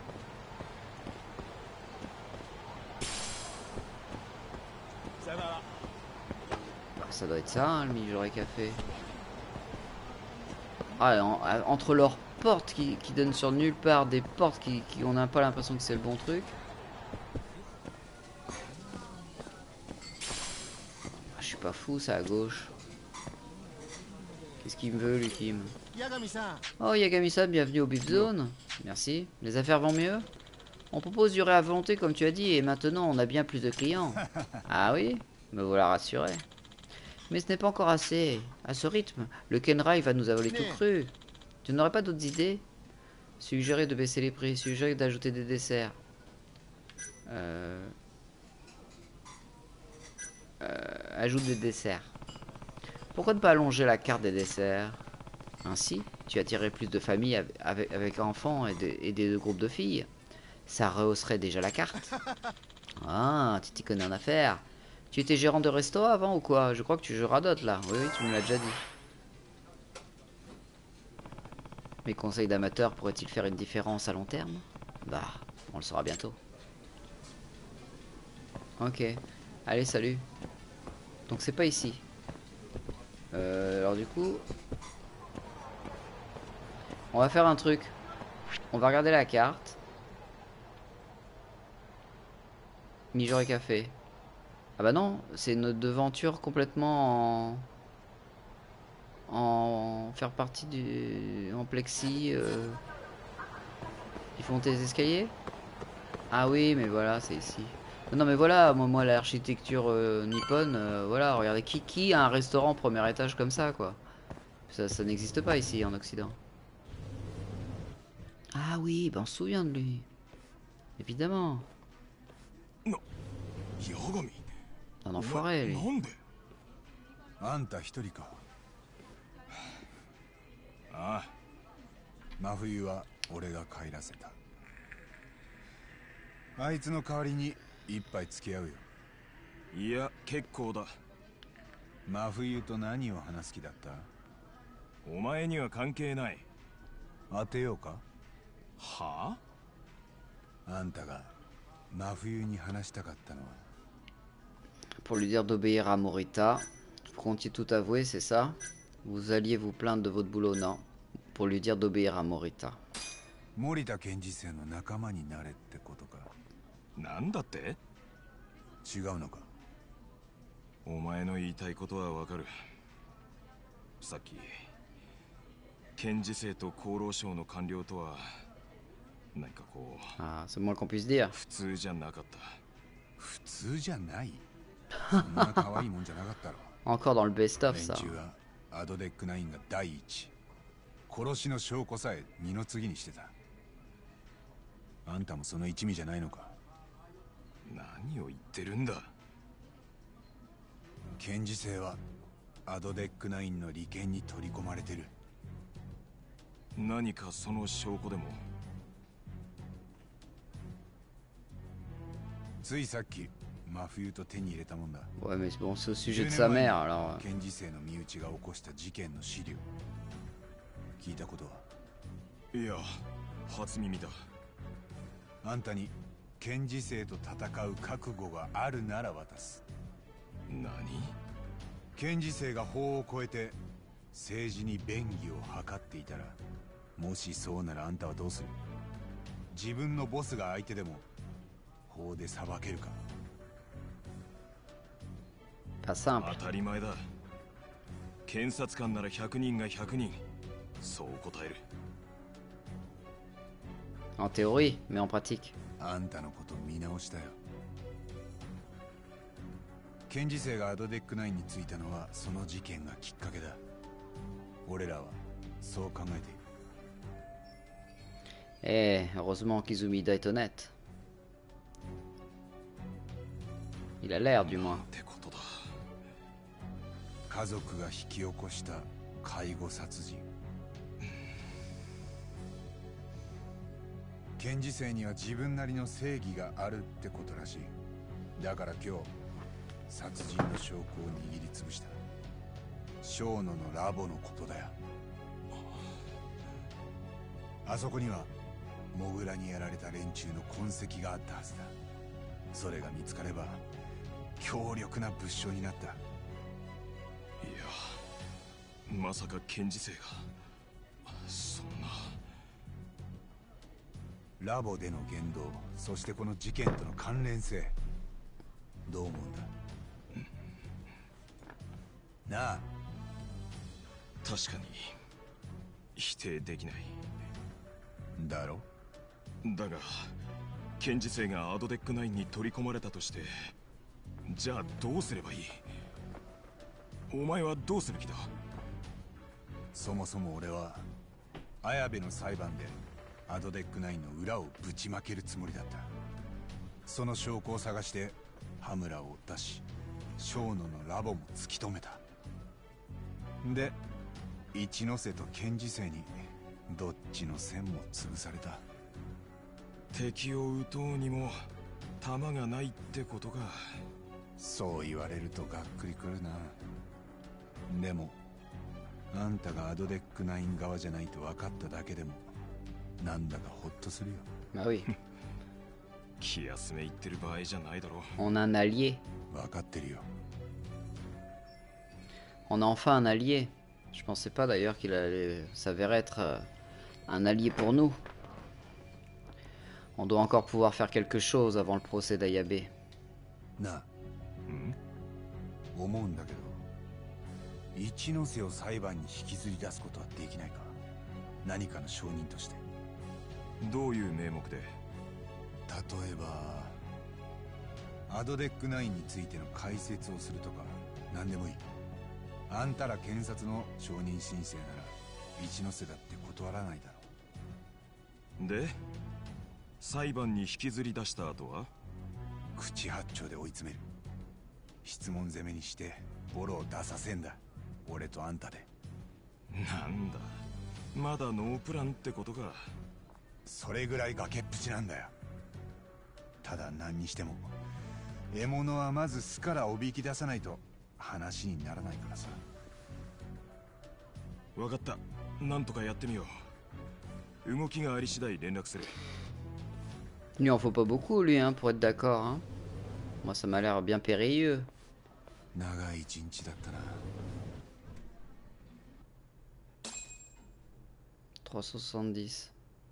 Ça doit être ça, hein, le Mijori Café. Ah, entre leurs portes qui donnent sur nulle part, des portes qui on n'a pas l'impression que c'est le bon truc. Ah, je suis pas fou, ça à gauche. Qu'est-ce qu'il me veut, lui, Kim? Oh, Yagami-san, bienvenue au Beef Zone. Merci. Les affaires vont mieux? On propose du à volonté, comme tu as dit, et maintenant on a bien plus de clients. Ah oui? Me voilà rassuré. Mais ce n'est pas encore assez. À ce rythme, le Kenrai va nous avaler tout cru. Tu n'aurais pas d'autres idées? Suggérer de baisser les prix, suggérer d'ajouter des desserts. Ajoute des desserts. Pourquoi ne pas allonger la carte des desserts? Ainsi, tu attirerais plus de familles avec enfants et des groupes de filles. Ça rehausserait déjà la carte. Ah, tu t'y connais en affaires. Tu étais gérant de resto avant ou quoi? Je crois que tu joueras d'autres là. Oui, oui, tu me l'as déjà dit. Mes conseils d'amateur pourraient-ils faire une différence à long terme? Bah, on le saura bientôt. Ok. Allez, salut. Donc c'est pas ici. Alors du coup... On va faire un truc. On va regarder la carte. Mijori Café. Ah bah non, c'est notre devanture complètement en faire partie en plexi. Ils font des escaliers? Ah oui, mais voilà, c'est ici. Non mais voilà, moi l'architecture nippone, voilà, regardez qui a un restaurant premier étage comme ça quoi. Ça n'existe pas ici en Occident. Ah oui, ben on se souvient de lui. Évidemment. Un enfoiré lui. あんた一人か。ああ。真冬は俺が帰らせた。あいつの代わりに一杯付き合うよ。いや、結構だ。真冬と何を話す気だった？お前には関係ない。当てようか？はあ？あんたが真冬に話したかったのは。 Pour lui dire d'obéir à Morita. Vous comptiez tout avouer, c'est ça? Vous alliez vous plaindre de votre boulot, non? Pour lui dire d'obéir à Morita. Morita Kenji-senの仲間になれってことか。なんだって？違うのか？お前の言いたいことはわかる。さっき、検事正と厚労省の官僚とは何かこう。 Ah, c'est moins qu'on puisse dire. 普通じゃなかった。普通じゃない？そんな可愛いもんじゃなかったろ。 Encore dans le best-of, ça. 連中はアドデックナインが第一。殺しの証拠さえ二の次にしてた。あんたもその一味じゃないのか。何を言ってるんだ。検事正はアドデックナインの利権に取り込まれてる。何かその証拠でも。ついさっき真冬と手に入れたもんだ。 Ouais, mais bon, c'est au sujet de sa mère, alors. 検事正の身内が起こした事件の資料聞いたことは？いや、初耳だ。あんたに検事正と戦う覚悟があるなら渡す。何？検事正が法を超えて政治に便宜を図っていたら、もしそうならあんたはどうする？自分のボスが相手でも法で裁けるか？ Pas simple. 当たり前だ。検察官なら100人が100人そう答える。 En théorie, mais en pratique. あんたのこと見直したよ。 検事生がアドデック9に着いたのはその事件がきっかけだ。俺らはそう考えている。 Heureusement qu'Izumida est honnête. Il a l'air du moins. 家族が引き起こした介護殺人。検事生には自分なりの正義があるってことらしい。だから今日殺人の証拠を握りつぶした。ショーノのラボのことだよ。あそこにはモグラにやられた連中の痕跡があったはずだ。それが見つかれば強力な物証になった。いや、まさか検事生がそんな。 ラボでの言動、そしてこの事件との関連性、どう思うんだ？なあ。 確かに否定できないだろ。 だが検事生がアドデック9に取り込まれたとして、じゃあどうすればいい？お前はどうする気だ？ そもそも俺は綾部の裁判でアドデック9の裏をぶちまけるつもりだった。その証拠を探して羽村を追ったし、ショーノのラボも突き止めた。で一ノ瀬と検事生にどっちの線も潰された。 敵を撃とうにも弾がないってことか。 そう言われるとがっくりくるな。でもあんたがアドデック9側じゃないと分かっただけでもなんだかホッとするよ。 Bah oui. 気休め言ってる場合じゃないだろ。 On a un allié. 分かってるよ。 On a enfin un allié. Je pensais pas d'ailleurs qu'il allait s'avérer être un allié pour nous. On doit encore pouvoir faire quelque chose avant le procès d'Ayabe. なあ、思うんだけど、一ノ瀬を裁判に引きずり出すことはできないか？何かの証人として。 どういう名目で？ 例えばアドデック9についての解説をするとか何でもいい。あんたら検察の承認申請なら一ノ瀬だって断らないだろう。 で裁判に引きずり出した後は？ 口八丁で追い詰める。質問攻めにしてボロを出させんだ。俺とあんたで。 なんだ、まだノープランってことか。 それぐらい崖っぷちなんだよ。ただ何にしても獲物はまず巣からおびき出さないと話にならないからさ。 分かった、なんとかやってみよう。動きがあり次第連絡する。 Il en faut pas beaucoup lui hein, pour être d'accord. Hein. Moi ça m'a l'air bien périlleux. 長い一日だったな。 370.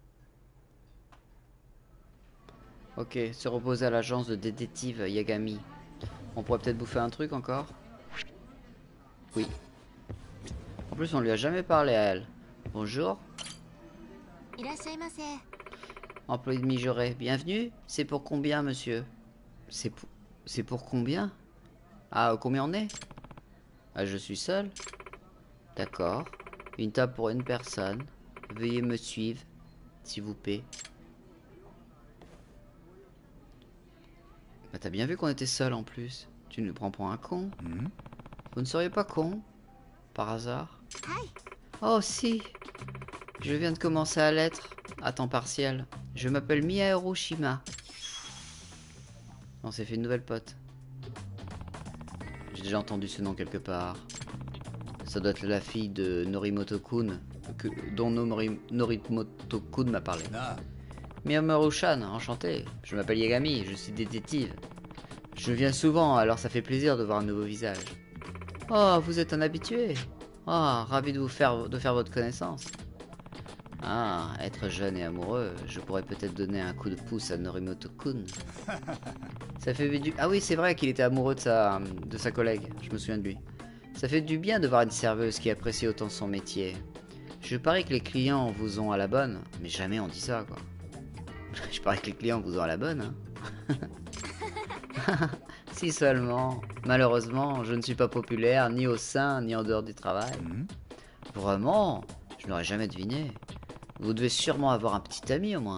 Ok, se reposer à l'agence de détective Yagami. On pourrait peut-être bouffer un truc encore? Oui. En plus on lui a jamais parlé à elle. Bonjour. Employé de mijauré. Bienvenue. C'est pour combien monsieur? C'est pour combien? Ah, combien on est? Ah, je suis seul. D'accord. Une table pour une personne. Veuillez me suivre, s'il vous plaît. Bah t'as bien vu qu'on était seul en plus. Tu nous prends pour un con. Vous ne seriez pas con, par hasard? Oh si. Je viens de commencer à l'être, à temps partiel. Je m'appelle Mia Hiroshima. On s'est fait une nouvelle pote. J'ai déjà entendu ce nom quelque part. Ça doit être la fille de Norimoto-kun, dont Norimoto-kun m'a parlé. Miyamoru-chan, enchanté. Je m'appelle Yagami, je suis détective. Je viens souvent, alors ça fait plaisir de voir un nouveau visage. Oh, vous êtes un habitué. Oh, ravi de faire votre connaissance. Ah, être jeune et amoureux, je pourrais peut-être donner un coup de pouce à Norimoto-kun. Ça fait du... Ah oui, c'est vrai qu'il était amoureux de sa collègue, je me souviens de lui. Ça fait du bien de voir une serveuse qui apprécie autant son métier. Je parie que les clients vous ont à la bonne, mais jamais on dit ça, quoi. Je parie que les clients vous ont à la bonne, hein. Si seulement. Malheureusement, je ne suis pas populaire, ni au sein, ni en dehors du travail. Vraiment? Je n'aurais jamais deviné. Vous devez sûrement avoir un petit ami au moins.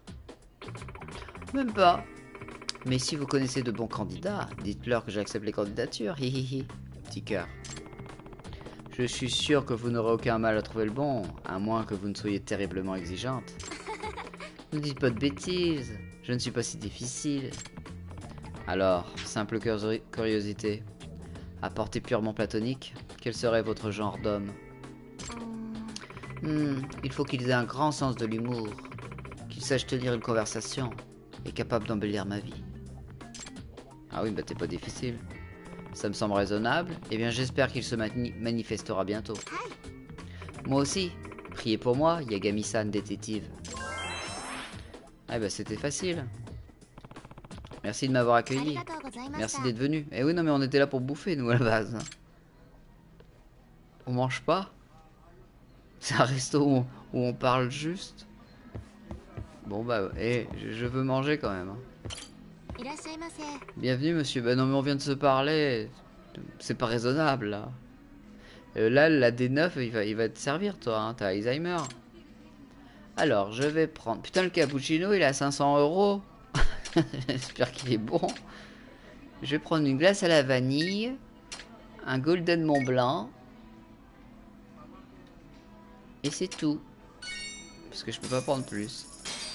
Même pas. Mais si vous connaissez de bons candidats, dites-leur que j'accepte les candidatures. Hihihi. Petit cœur. Je suis sûr que vous n'aurez aucun mal à trouver le bon, à moins que vous ne soyez terriblement exigeante. Ne dites pas de bêtises. Je ne suis pas si difficile. Alors, simple curiosité. À portée purement platonique, quel serait votre genre d'homme? Il faut qu'ils aient un grand sens de l'humour, qu'ils sachent tenir une conversation et capable d'embellir ma vie. Ah oui, bah t'es pas difficile. Ça me semble raisonnable. Eh bien, j'espère qu'il se manifestera bientôt. Moi aussi. Priez pour moi, Yagami-san détective. Ah bah c'était facile. Merci de m'avoir accueilli. Merci d'être venu. Eh oui, non mais on était là pour bouffer, nous, à la base. On mange pas? C'est un resto où on parle juste. Bon bah, je veux manger quand même. Bienvenue monsieur. Bah non mais on vient de se parler. C'est pas raisonnable là. Là, la D9, il va te servir toi, hein. T'as Alzheimer. Alors, je vais prendre... Putain, le cappuccino, il est à 500 €. J'espère qu'il est bon. Je vais prendre une glace à la vanille. Un Golden Mont Blanc. Et c'est tout. Parce que je peux pas prendre plus.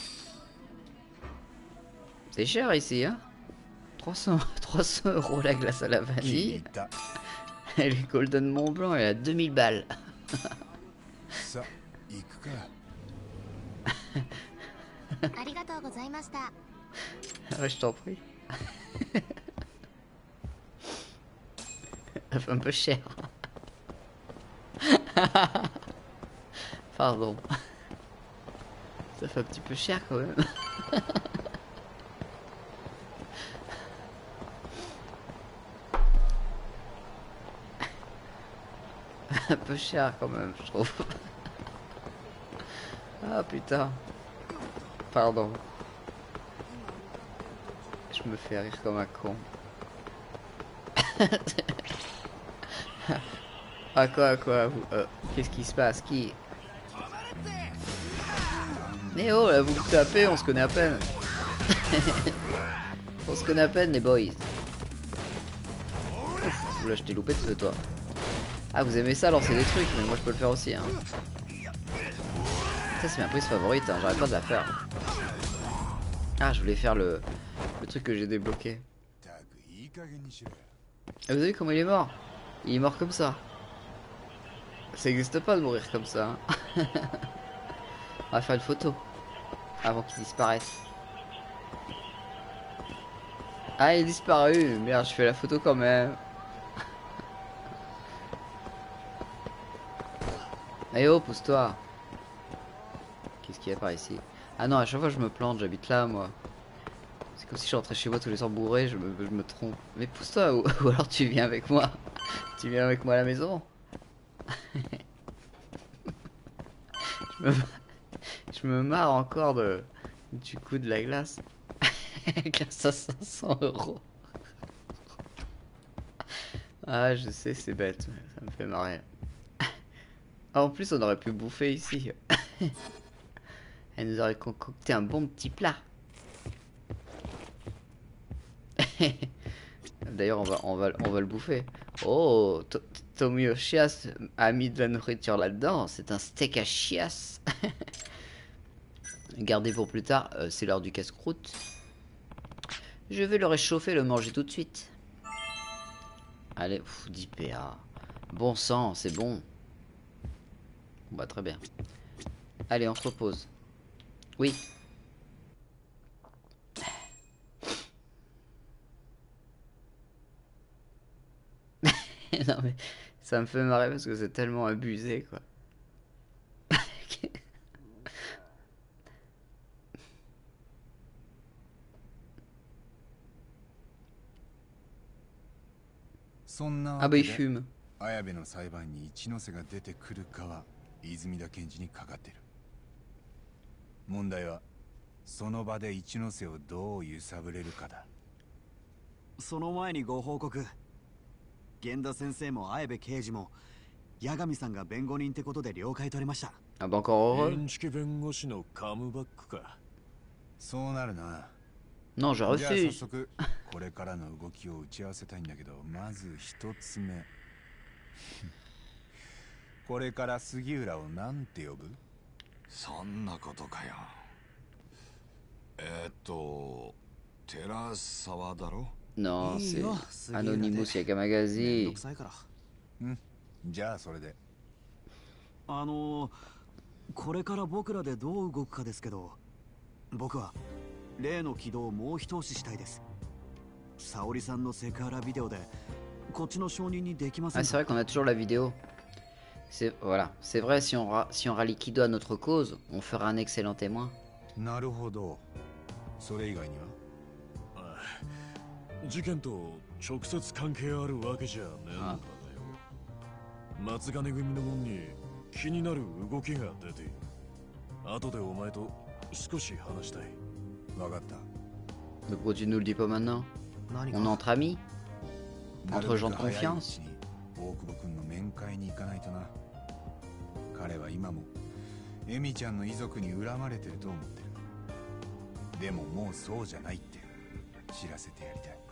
C'est cher ici, hein. 300 € la glace à la vanille. Et le Golden Mont Blanc, il est à 2000 balles. Ouais, je t'en prie. Ça fait un peu cher. Pardon. Ça fait un petit peu cher quand même. Un peu cher quand même, je trouve. Ah putain. Pardon. Je me fais rire comme un con. Ah quoi qu'est-ce qui se passe? Qui? Mais oh là, vous me tapez, on se connaît à peine. On se connaît à peine les boys. Ouf, là je t'ai loupé de feu toi. Ah vous aimez ça lancer des trucs, mais moi je peux le faire aussi hein. Ça c'est ma prise favorite, hein. J'arrête pas de la faire. Ah je voulais faire le truc que j'ai débloqué. Ah, vous avez vu comment il est mort? Il est mort comme ça. Ça n'existe pas de mourir comme ça hein. On va faire une photo avant qu'il disparaisse. Ah il est disparu. Merde je fais la photo quand même. Eh oh pousse-toi. Qu'est-ce qu'il y a par ici? Ah non à chaque fois je me plante, j'habite là moi. C'est comme si je rentrais chez moi tous les soirs bourré, je me trompe. Mais pousse-toi ou alors tu viens avec moi. Tu viens avec moi à la maison. Je me marre encore du coup de la glace. Glace à 500 €. Ah je sais c'est bête, mais ça me fait marrer. Ah, en plus on aurait pu bouffer ici. Elle nous aurait concocté un bon petit plat. D'ailleurs on va le bouffer. Oh Tomio Chias a mis de la nourriture là-dedans. C'est un steak à chiasse. Gardez pour plus tard, c'est l'heure du casse-croûte. Je vais le réchauffer et le manger tout de suite. Allez, 10 PA. Bon sang, c'est bon. Bon bah très bien. Allez, on se repose. Oui. Non mais ça me fait marrer parce que c'est tellement abusé quoi. Ah bah il fume. 綾部の裁判に一ノ瀬が出てくるかは泉田検事にかかってる。問題はその場で一ノ瀬をどう揺さぶれるかだ。 その前にご報告。源田先生も綾部刑事も八神さんが弁護人ってことで了解取れました。 Ah bah encore heureux. インチキ弁護士のカムバックか。 そうなるな。 Non, je じゃあ早 refuse. 速これからの動きを打ち合わせたいんだけど、まず一つ目。これから杉浦をなんて呼ぶ？ そんなことかよ。寺沢だろ？ Non, c'est Io, Anonymous Yakamagazi. 臭いから。 うん。じゃあそれで。 これから僕らでどう動くかですけど、僕は例の軌道をもう一押ししたいです。沙織さんのセクハラビデオでこっちの承認にできません Ah, か？ c'est vrai qu'on a toujours la vidéo. Voilà, c'est vrai, si on rallie Kido à notre cause, on fera un excellent témoin. なるほど。それ以外には？ 事件と直接関係あるわけじゃねえんだがよ。松金組の門に気になる動きが出ている。後でお前と少し話したい。 わかった。 Mais pourquoi tu nous le dis pas maintenant? On est entre amis? Entre gens de confiance? 大久保君の面会に行かないとな。彼は今もエミちゃんの遺族に恨まれてると思ってる。でももうそうじゃないって知らせてやりたい。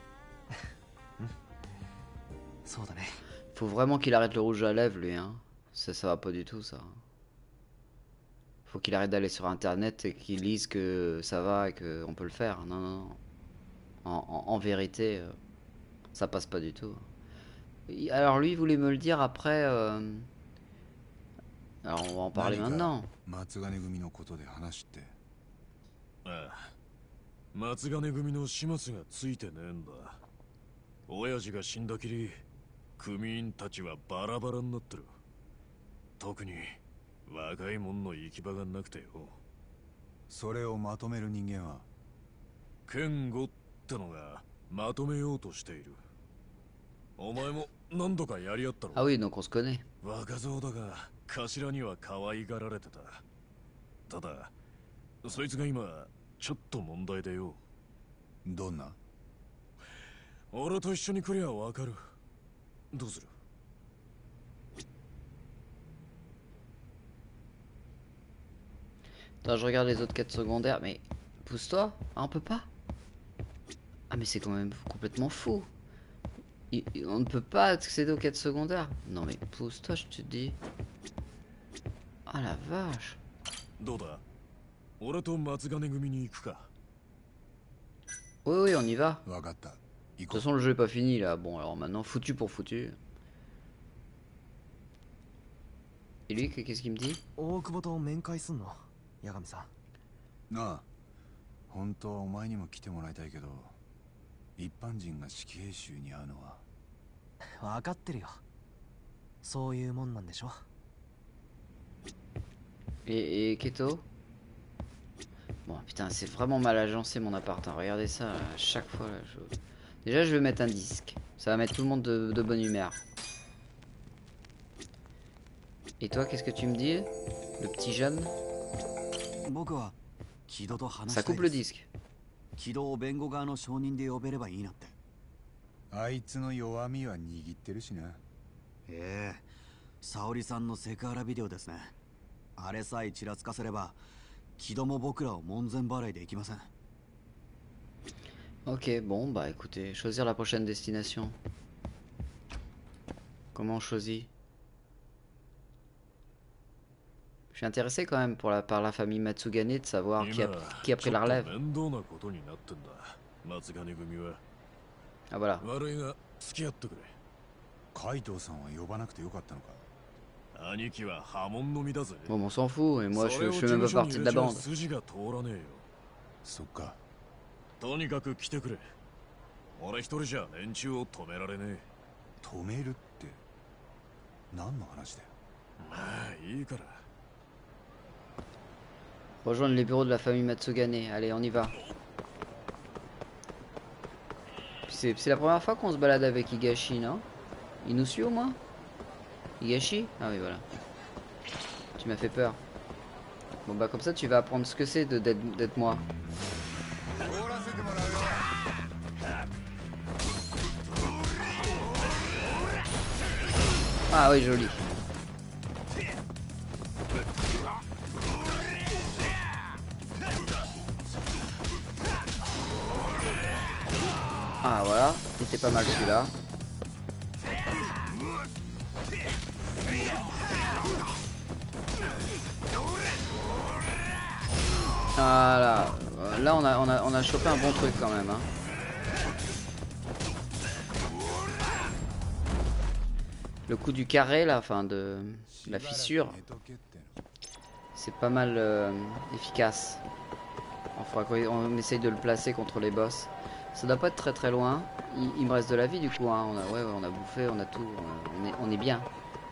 そうだね。 Faut vraiment qu'il arrête le rouge à lèvres, lui, hein. Ça va pas du tout, ça. Faut qu'il arrête d'aller sur internet et qu'il lise que ça va et qu'on peut le faire. Non, non, non. En vérité, ça passe pas du tout. Alors lui, il voulait me le dire après. Alors on va en parler maintenant. 松金組のことで話して。 ああ、松金組の始末がついてねえんだ。親父が死んだきり、組員たちはバラバラになってる。特に若い者の行き場がなくてよ。 それをまとめる人間は？ 健吾ってのがまとめようとしている。お前も何度かやり合ったろ。 Ah oui, donc on se connaît. 若造だが頭には可愛がられてた。ただそいつが今ちょっと問題でよ。 どんな？ 俺と一緒に来りゃわかる。どうする？ Attends, je regarde les autres quêtes secondaires, mais pousse-toi, ah, on peut pas. Ah mais c'est quand même complètement fou. On ne peut pas accéder aux quêtes secondaires. Non mais pousse-toi, je te dis. Ah la vache. どうだ？俺と松金組に行くか？ Oui oui, on y va. わかった。 De toute façon le jeu est pas fini là. Bon alors maintenant foutu pour foutu. Et lui, qu'est-ce qu'il me dit? 大久保と面会すんの、八神さん。 なあ、本当はお前にも来てもらいたいけど、一般人が死刑囚に会うのは。 分かってるよ。そういうもんなんでしょ。 Et Keto? Bon putain, c'est vraiment mal agencé mon appart, hein. Regardez ça à chaque fois là, Déjà je vais mettre un disque. Ça va mettre tout le monde de bonne humeur. Et toi, qu'est-ce que tu me dis? Le petit jeune? Ça coupe le disque. 木戸を弁護側の証人で呼べればいいなって。 あいつの弱みは握ってるしな。 ええ、沙織さんのセクハラビデオですね。あれさえちらつかせれば、木戸も僕らを門前払いでいきません。 Ok, bon bah écoutez, choisir la prochaine destination. Comment on choisit? Je suis intéressé quand même par la famille Matsugane de savoir qui a pris la relève. Ah voilà. Bon, on s'en fout, et moi je fais même pas partie de la bande. とにかく来てくれ。俺一人じゃ連中を止められねえ。 止めるって何の話だよ。 まあいいから。 Rejoindre les bureaux de la famille Matsugane. Allez, on y va. C'est la première fois qu'on se balade avec Higashi, non? Il nous suit au moins? Higashi? Ah oui, voilà. Tu m'as fait peur. Bon bah comme ça tu vas apprendre ce que c'est d'être moi. Ah oui, joli. Ah voilà, c'était pas mal celui-là. Voilà, là on a chopé un bon truc quand même. Hein. Le coup du carré là, enfin de la fissure, c'est pas mal efficace. Enfin, on essaye de le placer contre les boss. Ça doit pas être très très loin. Il me reste de la vie du coup. Hein. On a bouffé, on a tout. On est bien.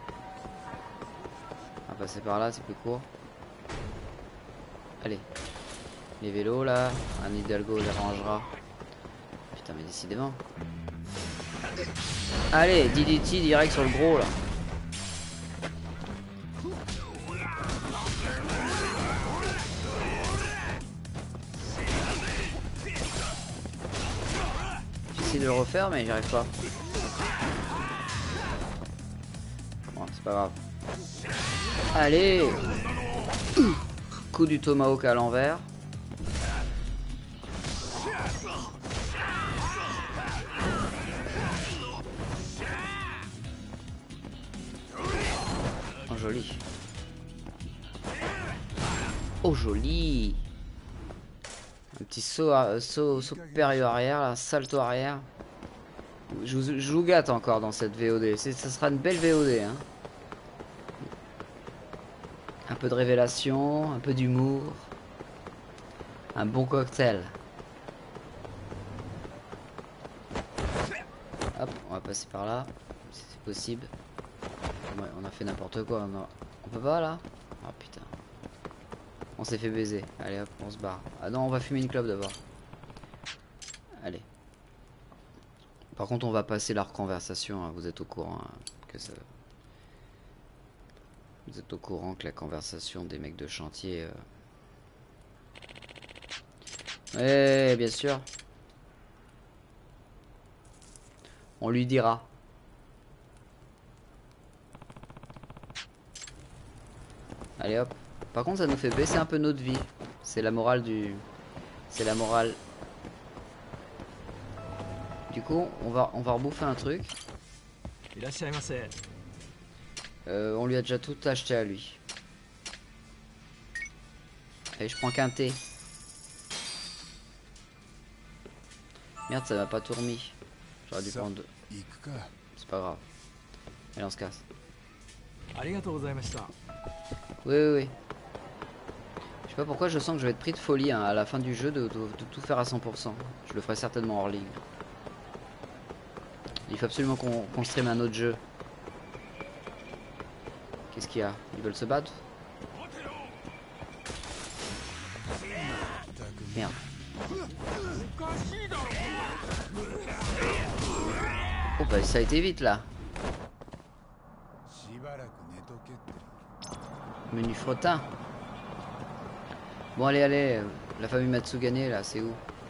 On va passer par là, c'est plus court. Allez. Les vélos là. Un Hidalgo les rangera. Putain, mais décidément. Allez, DDT direct sur le gros là. J'essaie de le refaire mais j'y arrive pas. Bon, c'est pas grave. Allez. Coup du tomahawk à l'envers. Oh joli. Oh joli. Un petit saut supérieur arrière, là, salto arrière. Je vous gâte encore dans cette VOD. Ça sera une belle VOD. Hein. Un peu de révélation, un peu d'humour. Un bon cocktail. Hop, on va passer par là. Si c'est possible. Ouais, on a fait n'importe quoi. On peut pas là? Oh putain. On s'est fait baiser. Allez hop, on se barre. Ah non, on va fumer une clope d'abord. Allez. Par contre, on va passer leur conversation. Hein. Vous êtes au courant hein, que ça... Vous êtes au courant que la conversation des mecs de chantier... Ouais, bien sûr. On lui dira. Allez hop. Par contre ça nous fait baisser un peu notre vie. C'est la morale du... C'est la morale. Du coup on va rebouffer un truc. On lui a déjà tout acheté à lui. Allez je prends qu'un thé. Merde ça m'a pas tout remis. J'aurais dû prendre deux. C'est pas grave. Allez on se casse. Oui. Je sais pas pourquoi je sens que je vais être pris de folie hein, à la fin du jeu de tout faire à 100%. Je le ferai certainement hors ligne. Il faut absolument qu'on stream un autre jeu. Qu'est-ce qu'il y a? Ils veulent se battre? Merde. Oh bah ça a été vite là. Menu fretin. Bon allez, la famille Matsugane là, c'est où?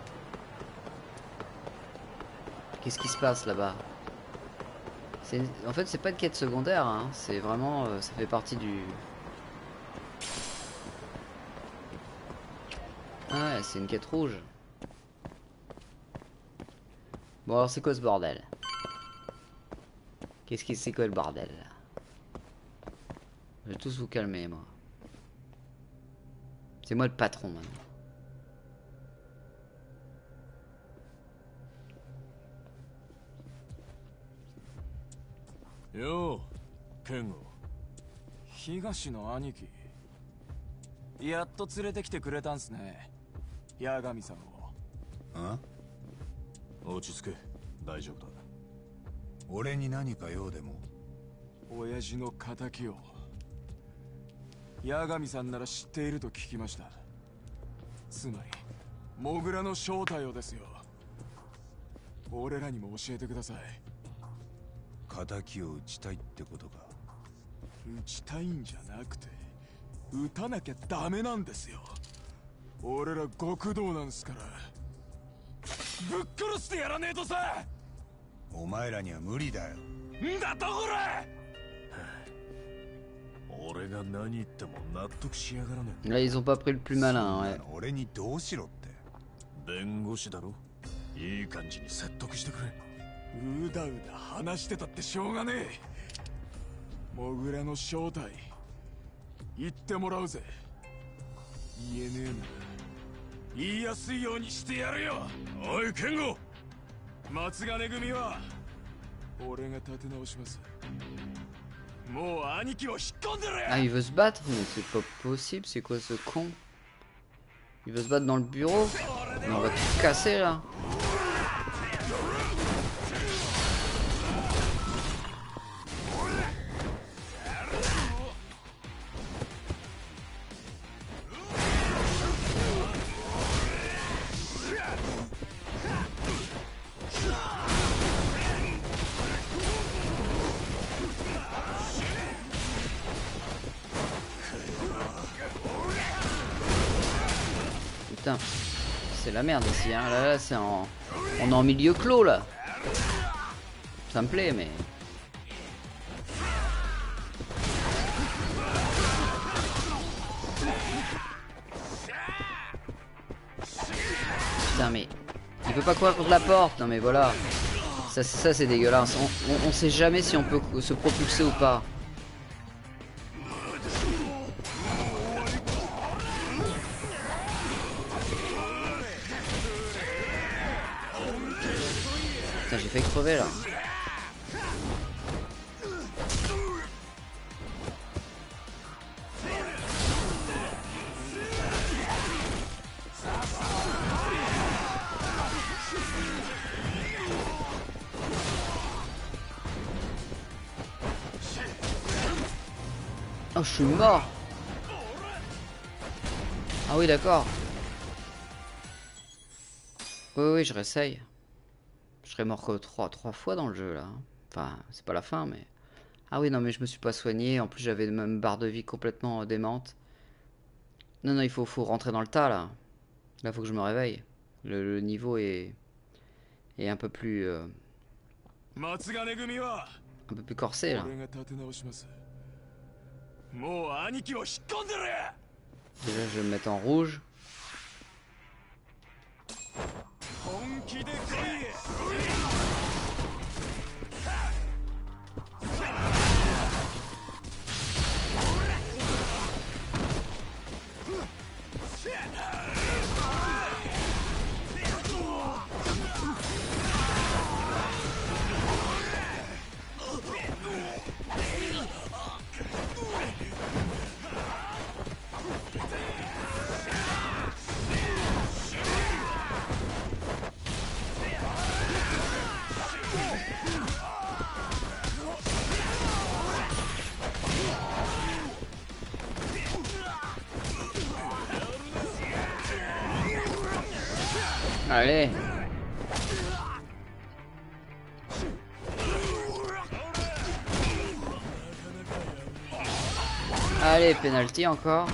Qu'est-ce qui se passe là-bas? En fait c'est pas une quête secondaire, hein. C'est vraiment, ça fait partie du... Ah ouais, c'est une quête rouge. Bon alors c'est quoi ce bordel? C'est quoi le bordel? Je vais tous vous calmer moi. C'est moi le patron maintenant. Yo, Kengo. 東の兄貴。やっと連れてきてくれたんすね。八神さんを。 あ？ 落ち着け。大丈夫だ。 俺に何か用でも？ 親父の仇を。八神さんなら知っていると聞きました。つまり、モグラの正体をですよ。俺らにも教えてください。 仇を討ちたいってことか。 撃ちたいんじゃなくて、撃たなきゃダメなんですよ。俺ら極道なんすから。ぶっ殺してやらねえとさ。 お前らには無理だよ。 んだとこら。 Là, ils ont pas pris le plus malin, ouais. 俺にどうしろって。 弁護士だろ。いい感じに説得してくれ。 うだうだ話してたってしょうがねえ。モグラの正体言ってもらうぜ。言えねえなら言いやすいようにしてやるよ。 おいケンゴ、 松金組は俺が立て直します。もう兄貴を引っ込んでる。 Ah, il veut se battre? Mais c'est pas possible, c'est quoi ce con? Il veut se battre dans le bureau? Mais on va tout casser là. Putain, c'est la merde ici, hein. Là, c'est en... On est en milieu clos, là. Ça me plaît, mais... Putain, mais... Il peut pas courir contre la porte. Non, mais voilà. Ça c'est dégueulasse. On sait jamais si on peut se propulser ou pas. J'ai fait crever là. Oh, je suis mort. Ah oui, d'accord. Oui, je réessaye. Je serais mort que trois fois dans le jeu là. Enfin, c'est pas la fin, mais... Ah oui, non, mais je me suis pas soigné. En plus, j'avais même barre de vie complètement démente. Non, il faut rentrer dans le tas là. Là, faut que je me réveille. Le niveau est un peu plus... un peu plus corsé là. Déjà, je vais me mettre en rouge. Allez. Allez, penalty encore.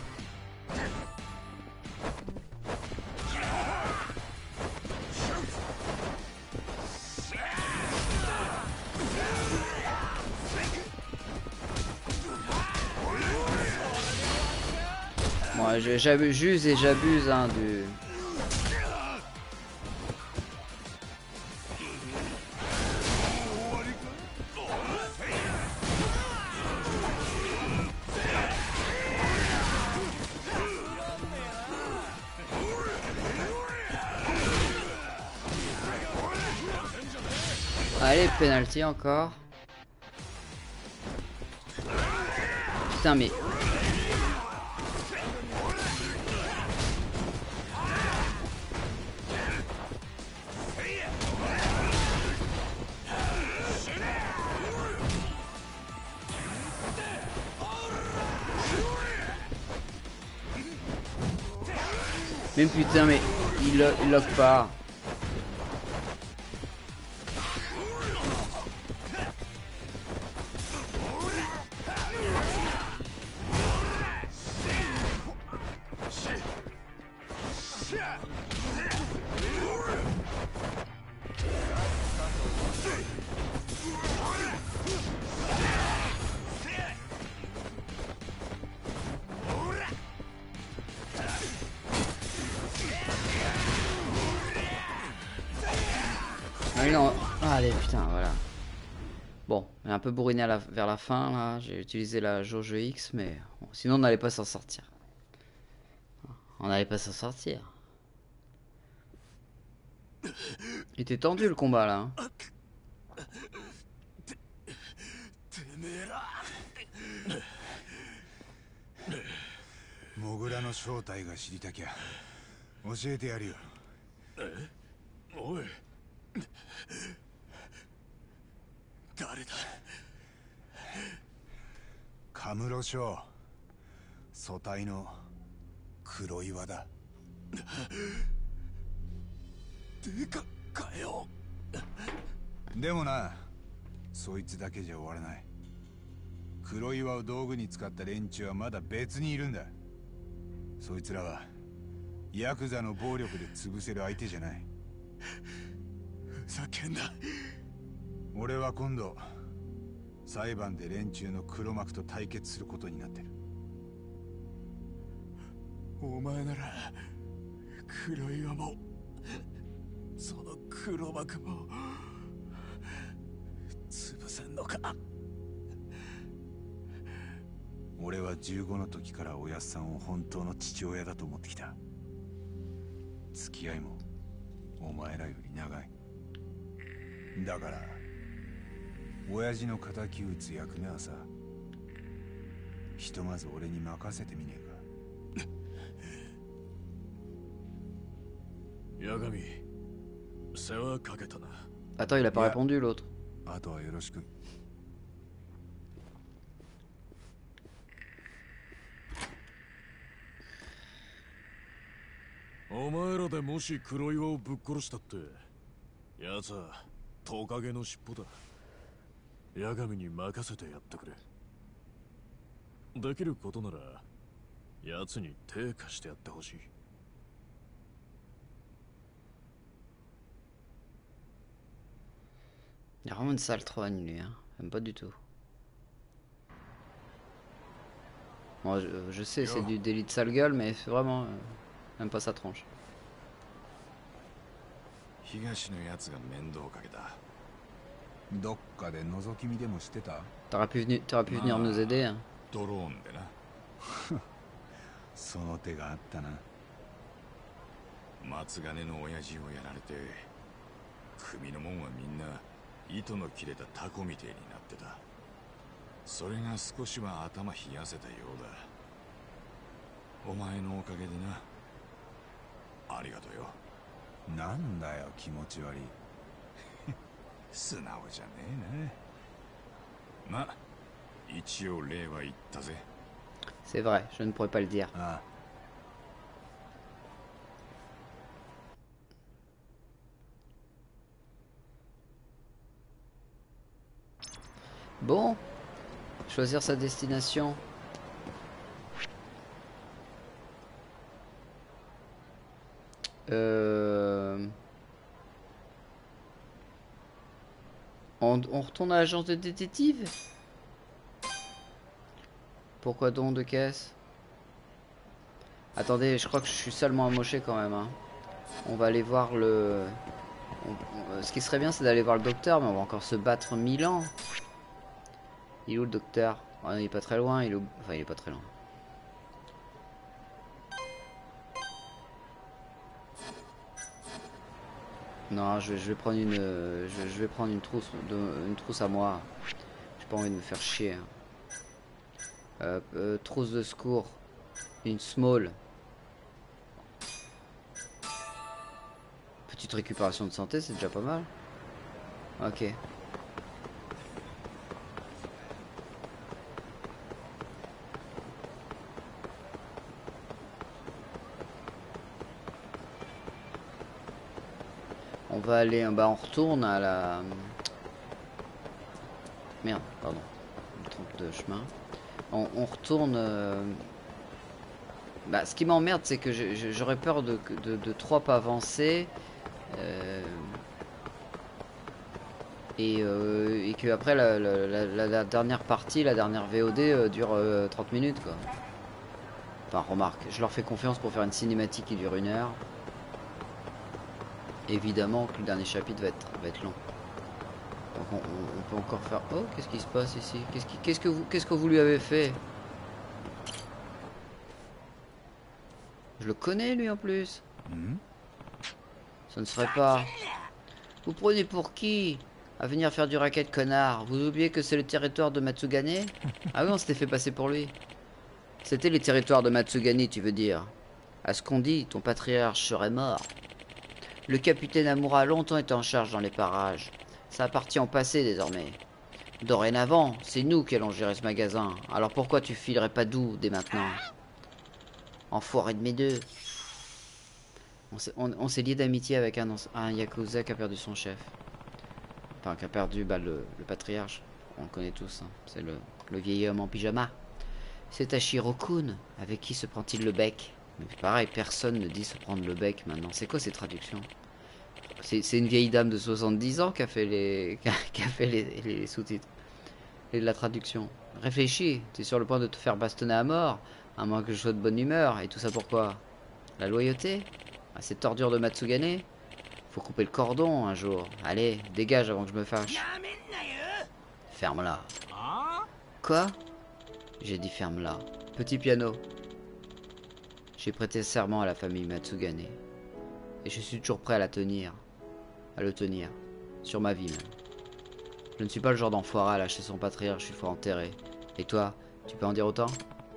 Bon, j'use et j'abuse hein, du... Allez, penalty encore. Putain, mais... Mais putain, mais il lock pas. Mais non. Allez, putain, voilà. Bon, on est un peu bourriné vers la fin, là. J'ai utilisé la jauge X, mais bon, sinon on n'allait pas s'en sortir. On n'allait pas s'en sortir. Il était tendu le combat, là. Hein. モグラの正体が知りたきゃ教えてやるよ。 おい、 誰だ？ カムロ将、組対の黒岩だ。 でかかよ。 でもな、そいつだけじゃ終わらない。黒岩を道具に使った連中はまだ別にいるんだ。そいつらはヤクザの暴力で潰せる相手じゃない。 ふざけんな。 俺は今度裁判で連中の黒幕と対決することになってる。 お前なら黒岩もその黒幕も潰せんのか。 俺は15の時からおやっさんを本当の父親だと思ってきた。付き合いもお前らより長い。だから親父の仇討つ役目はさ、ひとまず俺に任せてみねえか。八神、世話かけたな。 Attends, il a pas répondu l'autre. あとはよろしく。 お前らでもし黒岩をぶっ殺したって奴はトカゲの尻尾だ。八神に任せてやってくれ。できることなら奴に手貸してやってほしい。 Il y a vraiment une sale trogne lui, hein. Même pas du tout. Bon, je sais, c'est du délit de sale gueule, mais c'est vraiment même pas sa tronche. 東のやつが面倒かけた。 どっかで覗き見でもしてた？ T'aurais pu venir nous aider, hein. ドローンでな。 その手があったな。 松金の親父をやられて、組の門はみんな糸の切れたタコみてえになってた。それが少しは頭冷やせたようだ。お前のおかげでな。ありがとうよ。 なんだよ気持ち悪い。 素直じゃねえな。ま、一応礼は言ったぜ。 C'est vrai, je ne pourrais pas le dire. Ah. Bon, choisir sa destination. On retourne à l'agence de détective? Pourquoi don de caisse? Attendez, je crois que je suis seulement amoché quand même. Hein. On va aller voir le... Ce qui serait bien, c'est d'aller voir le docteur, mais on va encore se battre 1000 ans. Il est où le docteur? Oh, il est pas très loin, il est où... Enfin, il est pas très loin. Non, je vais prendre une... je vais prendre une trousse à moi. J'ai pas envie de me faire chier. Trousse de secours. Une small. Petite récupération de santé, c'est déjà pas mal. Ok. On va aller, bah on retourne à la... Merde, pardon. Je me trompe de chemin. On retourne... Bah, ce qui m'emmerde, c'est que j'aurais peur de trop avancer. Et que après la dernière partie, la dernière VOD dure 30 minutes quoi. Enfin remarque, je leur fais confiance pour faire une cinématique qui dure 1 heure. évidemment que le dernier chapitre va être long. Donc on peut encore faire... Oh, qu'est-ce qui se passe ici? Qu'est-ce que vous lui avez fait? Je le connais lui en plus. Ça ne serait pas... Vous prenez pour qui? À venir faire du racket, connard. Vous oubliez que c'est le territoire de Matsugane? Ah oui, on s'était fait passer pour lui. C'était les territoires de Matsugane, tu veux dire? À ce qu'on dit, ton patriarche serait mort. Le capitaine Amura a longtemps été en charge dans les parages. Ça appartient au passé désormais. Dorénavant, c'est nous qui allons gérer ce magasin. Alors pourquoi tu filerais pas d'où dès maintenant? Enfoiré de mes deux. On s'est lié d'amitié avec un Yakuza qui a perdu son chef. Enfin, qui a perdu le patriarche. On le connaît tous. Hein. C'est le vieil homme en pyjama. C'est Tashiro-kun. Avec qui se prend-il le bec? Mais pareil, personne ne dit se prendre le bec maintenant. C'est quoi ces traductions? C'est une vieille dame de 70 ans qui a fait les sous-titres. Et la traduction. Réfléchis, tu es sur le point de te faire bastonner à mort. À moins que je sois de bonne humeur. Et tout ça pourquoi? La loyauté? À cette ordure de Matsugane? Faut couper le cordon un jour. Allez, dégage avant que je me fâche. Ferme-la. Quoi? J'ai dit ferme-la. Petit piano. J'ai prêté serment à la famille Matsugane. Et je suis toujours prêt à la tenir. À le tenir. Sur ma vie même. Je ne suis pas le genre d'enfoiré à lâcher son patriarche, il faut enterrer. Et toi, tu peux en dire autant?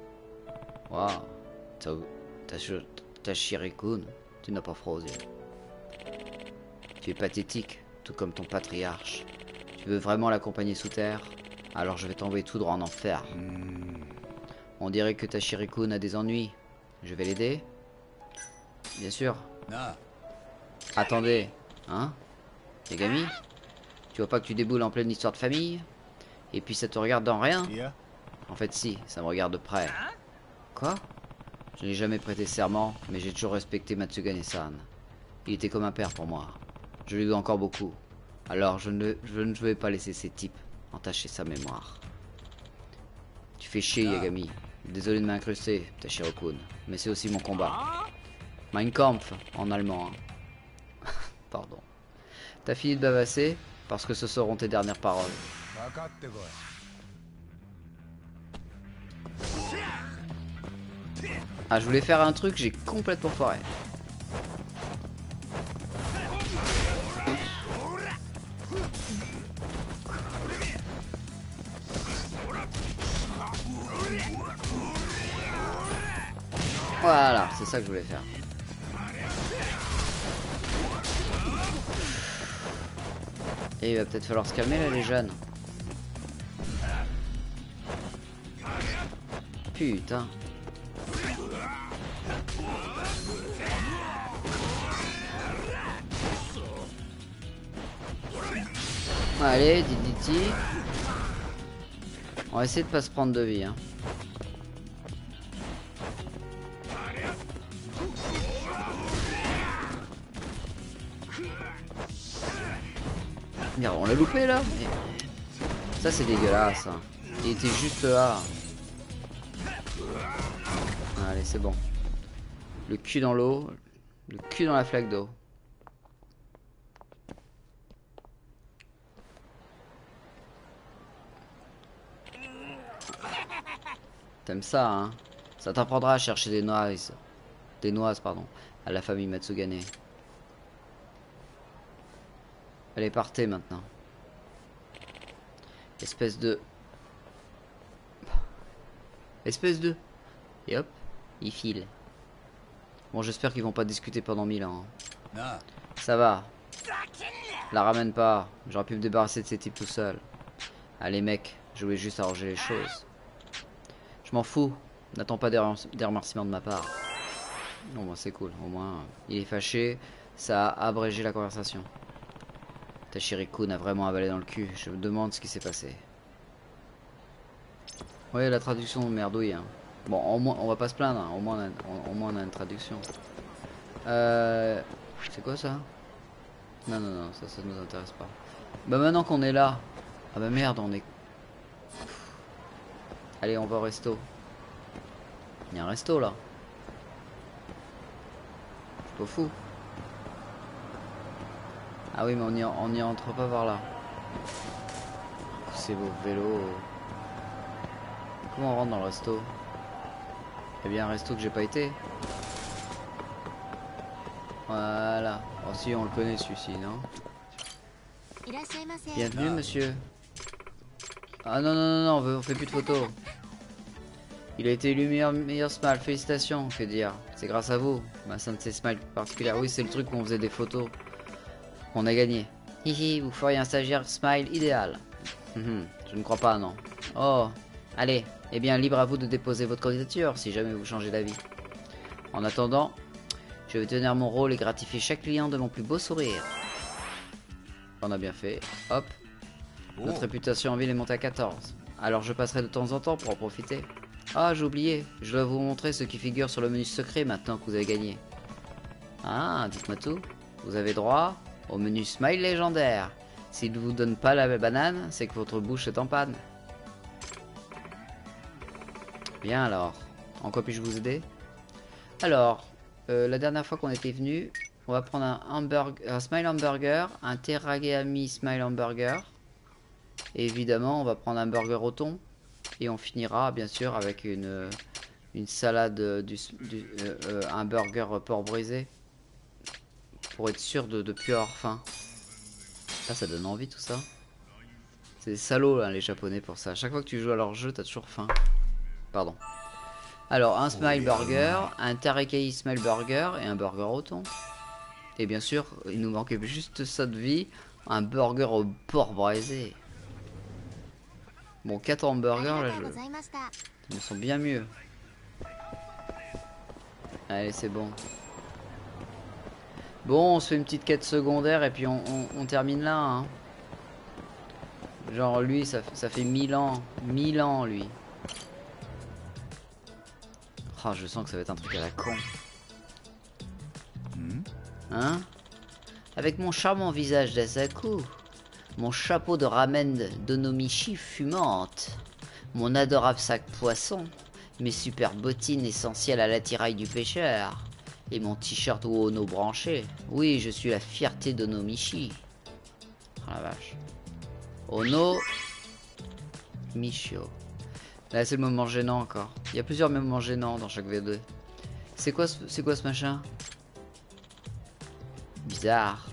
Waouh. Tashiro-kun, tu n'as pas froid aux yeux. Tu es pathétique, tout comme ton patriarche. Tu veux vraiment l'accompagner sous terre? Alors je vais t'envoyer tout droit en enfer. On dirait que Tashiro-kun a des ennuis. Je vais l'aider? Bien sûr. Attendez, hein? Yagami? Tu vois pas que tu déboules en pleine histoire de famille? Et puis ça te regarde dans rien? En fait si, ça me regarde de près. Quoi? Je n'ai jamais prêté serment, mais j'ai toujours respecté Matsugane-san. Il était comme un père pour moi. Je lui dois encore beaucoup. Alors je ne vais pas laisser ces types entacher sa mémoire. Tu fais chier Yagami. Désolé de m'incruster, Tashiro-kun. Mais c'est aussi mon combat. Mein Kampf, en allemand. Hein. Pardon. T'as fini de bavasser? Parce que ce seront tes dernières paroles. Ah, je voulais faire un truc, j'ai complètement foiré. Voilà, c'est ça que je voulais faire. Et il va peut-être falloir se calmer là les jeunes. Putain. Allez, Diditi. On va essayer de pas se prendre de vie. Hein. Merde, on l'a loupé là. Ça c'est dégueulasse. Hein. Il était juste là. Allez, c'est bon. Le cul dans l'eau. Le cul dans la flaque d'eau. T'aimes ça, hein? Ça t'apprendra à chercher des noises. Des noises, pardon. À la famille Matsugane. Allez, partez maintenant. Espèce de... Et hop, il file. Bon, j'espère qu'ils vont pas discuter pendant 1000 ans. Hein. Ça va. La ramène pas. J'aurais pu me débarrasser de ces types tout seul. Allez mec, je voulais juste arranger les choses. Je m'en fous. N'attends pas des remerciements de ma part. Bon, bah, c'est cool. Au moins, il est fâché. Ça a abrégé la conversation. Tashiro-kun a vraiment avalé dans le cul. Je me demande ce qui s'est passé. Ouais, la traduction merdouille. Hein. Bon, au moins, on va pas se plaindre. Hein. Au moins, on a une traduction. C'est quoi ça? Non, non, non, ça nous intéresse pas. Bah maintenant qu'on est là. Ah bah merde, on est... Allez, on va au resto. Il y a un resto là. Je suis pas fou. Ah oui, mais on n'y entre pas par là. C'est vos vélos. Comment on rentre dans le resto? Il y a bien un resto que j'ai pas été. Voilà. Oh si, on le connaît celui-ci, non? Bienvenue, monsieur. Ah non, non, non, non, on fait plus de photos. Il a été élu meilleur smile, félicitations, que dire. C'est grâce à vous, ma sainte smile particulière. Oui, c'est le truc où on faisait des photos. On a gagné. Hihi, vous feriez un stagiaire smile idéal. Je ne crois pas, non. Oh, allez, eh bien, libre à vous de déposer votre candidature si jamais vous changez d'avis. En attendant, je vais tenir mon rôle et gratifier chaque client de mon plus beau sourire. On a bien fait. Hop. Notre réputation en ville est montée à 14. Alors je passerai de temps en temps pour en profiter. Ah, j'ai oublié. Je dois vous montrer ce qui figure sur le menu secret maintenant que vous avez gagné. Ah, dites-moi tout. Vous avez droit au menu Smile légendaire. S'il ne vous donne pas la banane, c'est que votre bouche est en panne. Bien alors. En quoi puis-je vous aider? Alors, la dernière fois qu'on était venu, on va prendre un Smile Hamburger, un Terragami Smile Hamburger. Et évidemment, on va prendre un burger au thon. Et on finira bien sûr avec une salade, un burger porc brisé. Pour être sûr de plus avoir faim. Ah, ça donne envie tout ça. C'est des salauds là, les japonais pour ça. À chaque fois que tu joues à leur jeu, t'as toujours faim. Pardon. Alors, un Smile Burger, un Teriyaki Smile Burger et un burger au thon. Et bien sûr, il nous manquait juste ça de vie. Un burger au porc braisé. Bon, 4 hamburgers là, je me sens bien mieux. Allez, c'est bon. Bon, on se fait une petite quête secondaire et puis on termine là. Hein. Genre, lui, ça fait 1000 ans. 1000 ans, lui. Oh, je sens que ça va être un truc à la con. Hein? Avec mon charmant visage d'Asaku. Mon chapeau de ramen d'Onomichi fumante, mon adorable sac poisson, mes super bottines essentielles à l'attirail du pêcheur, et mon t-shirt Ono branché. Oui, je suis la fierté d'Onomichi. Oh la vache. Ono Michio. Là, c'est le moment gênant encore. Il y a plusieurs moments gênants dans chaque V2. C'est quoi ce machin? Bizarre.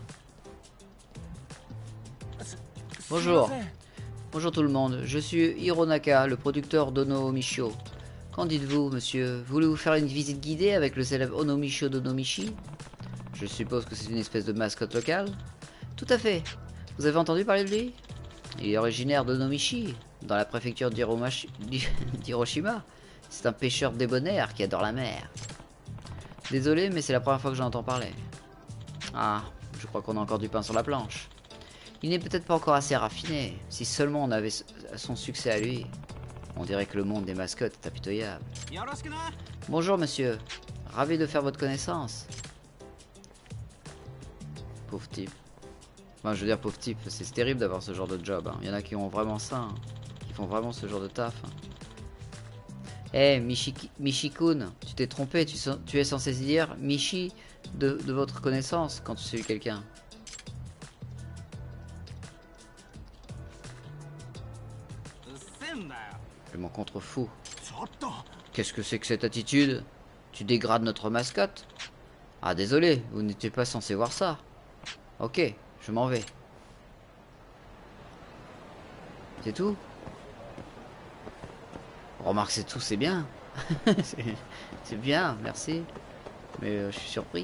Bonjour. Bonjour tout le monde. Je suis Hironaka, le producteur d'Ono Michio. Qu'en dites-vous, monsieur? Voulez-vous faire une visite guidée avec le célèbre Ono Michio d'Onomichi? Je suppose que c'est une espèce de mascotte locale. Tout à fait. Vous avez entendu parler de lui? Il est originaire d'Onomichi, dans la préfecture d'Hiroshima. C'est un pêcheur débonnaire qui adore la mer. Désolé, mais c'est la première fois que j'en entends parler. Ah, je crois qu'on a encore du pain sur la planche. Il n'est peut-être pas encore assez raffiné. Si seulement on avait son succès à lui. On dirait que le monde des mascottes est impitoyable. Bonjour monsieur. Ravi de faire votre connaissance. Pauvre type. Enfin, je veux dire pauvre type, c'est terrible d'avoir ce genre de job. Hein. Il y en a qui ont vraiment ça. Hein. Qui font vraiment ce genre de taf. Hein. Eh, Michi-kun, tu t'es trompé. Tu es censé dire Michi de votre connaissance quand tu salues quelqu'un. Je m'en contrefous. Qu'est-ce que c'est que cette attitude? Tu dégrades notre mascotte? Ah désolé, vous n'étiez pas censé voir ça. Ok, je m'en vais. C'est tout? Remarque, c'est tout, c'est bien. C'est bien, merci. Mais je suis surpris.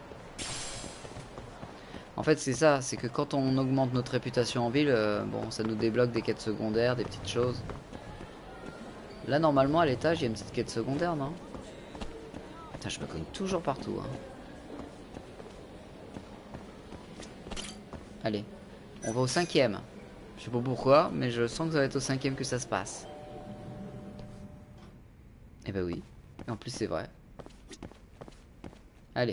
En fait, c'est ça, c'est que quand on augmente notre réputation en ville, bon, ça nous débloque des quêtes secondaires, des petites choses. Là, normalement, à l'étage, il y a une petite quête secondaire, non? Putain, je me cogne toujours partout. Hein. Allez, on va au 5e. Je sais pas pourquoi, mais je sens que ça va être au 5e que ça se passe. Eh ben oui, et en plus c'est vrai. Allez.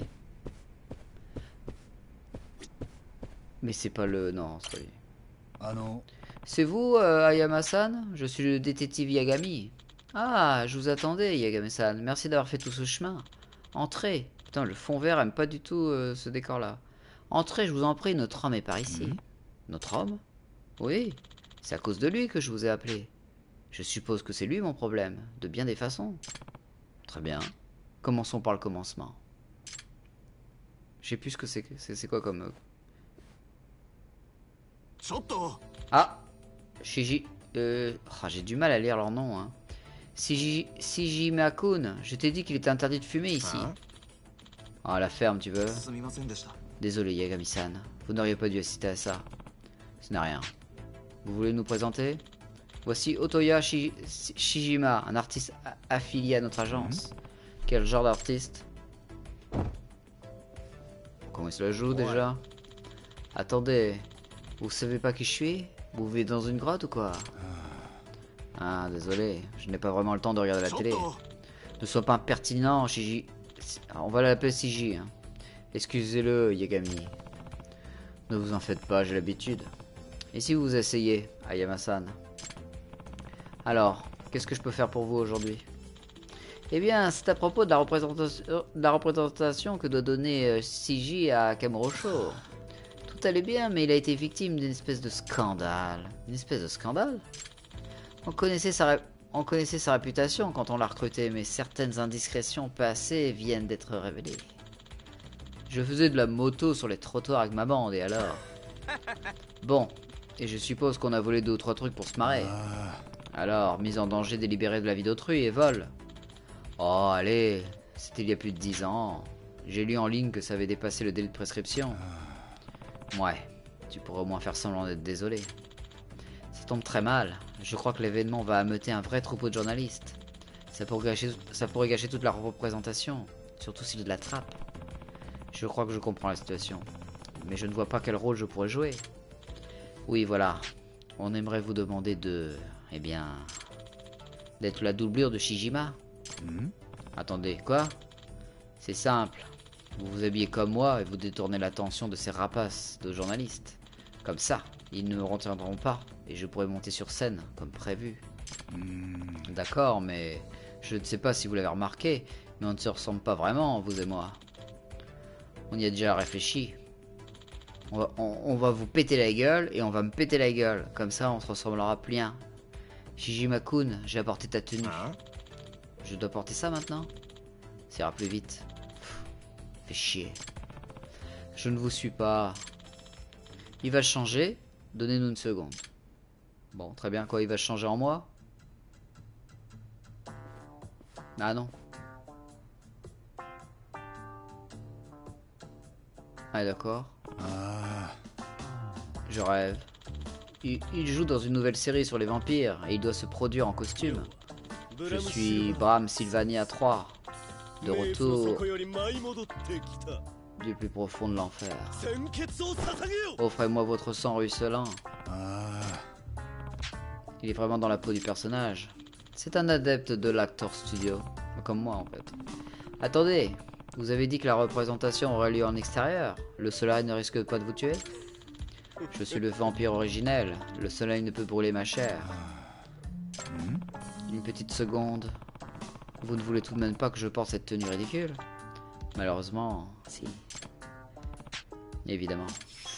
Mais c'est pas le... Non, c'est pas lui. Ah non. C'est vous, Ayama-san? Je suis le détective Yagami. Ah, je vous attendais, Yagami-san. Merci d'avoir fait tout ce chemin. Entrez. Putain, le fond vert aime pas du tout ce décor-là. Entrez, je vous en prie, notre homme est par ici. Notre homme? Oui, c'est à cause de lui que je vous ai appelé. Je suppose que c'est lui mon problème, de bien des façons. Très bien. Commençons par le commencement. Je sais plus ce que c'est quoi comme... Ah, Shiji... j'ai du mal à lire leur nom, hein. Shijimakun, je t'ai dit qu'il était interdit de fumer ici. Ah, la ferme, tu veux? Désolé, Yagami-san. Vous n'auriez pas dû assister à ça. Ce n'est rien. Vous voulez nous présenter? Voici Otoya Shijima, un artiste affilié à notre agence. Quel genre d'artiste? Comment il se la joue déjà? Attendez, vous savez pas qui je suis? Vous vivez dans une grotte ou quoi? Ah, désolé, je n'ai pas vraiment le temps de regarder la télé. Ne sois pas impertinent, Shiji. On va l'appeler Shiji. Hein. Excusez-le, Yagami. Ne vous en faites pas, j'ai l'habitude. Et si vous vous asseyez, Ayama-san? Alors, qu'est-ce que je peux faire pour vous aujourd'hui? Eh bien, c'est à propos de la représentation que doit donner Shiji à Kamurocho. Tout allait bien, mais il a été victime d'une espèce de scandale. Une espèce de scandale? On connaissait sa réputation quand on l'a recruté, mais certaines indiscrétions passées viennent d'être révélées. Je faisais de la moto sur les trottoirs avec ma bande, et alors? Bon, et je suppose qu'on a volé 2 ou 3 trucs pour se marrer. Alors, mise en danger délibérée de la vie d'autrui et vol. Oh, allez, c'était il y a plus de 10 ans. J'ai lu en ligne que ça avait dépassé le délai de prescription. Ouais, tu pourrais au moins faire semblant d'être désolé. Ça tombe très mal. Je crois que l'événement va ameuter un vrai troupeau de journalistes. Ça pourrait gâcher toute la représentation, surtout s'il l'attrape. Je crois que je comprends la situation, mais je ne vois pas quel rôle je pourrais jouer. Oui, voilà. On aimerait vous demander de... Eh bien... d'être la doublure de Shijima. Attendez, quoi? C'est simple. Vous vous habillez comme moi et vous détournez l'attention de ces rapaces de journalistes. Comme ça, ils ne me retiendront pas et je pourrai monter sur scène, comme prévu. D'accord, mais je ne sais pas si vous l'avez remarqué, mais on ne se ressemble pas vraiment, vous et moi. On y a déjà réfléchi. On va vous péter la gueule et on va me péter la gueule. Comme ça, on se ressemblera plus rien. Shijima-kun, j'ai apporté ta tenue. Je dois porter ça maintenant? Ça ira plus vite. Fait chier. Je ne vous suis pas. Il va changer. Donnez-nous une seconde. Bon, très bien. Quoi, il va changer en moi? Ah non. Ah d'accord. Je rêve. Il joue dans une nouvelle série sur les vampires et il doit se produire en costume. Je suis Bram Sylvania 3, de retour du plus profond de l'enfer. Offrez-moi votre sang ruisselant. Il est vraiment dans la peau du personnage. C'est un adepte de l'Actor Studio, comme moi en fait. Attendez, vous avez dit que la représentation aurait lieu en extérieur. Le soleil ne risque pas de vous tuer? Je suis le vampire originel. Le soleil ne peut brûler ma chair. Une petite seconde. Vous ne voulez tout de même pas que je porte cette tenue ridicule? Malheureusement, si. Évidemment.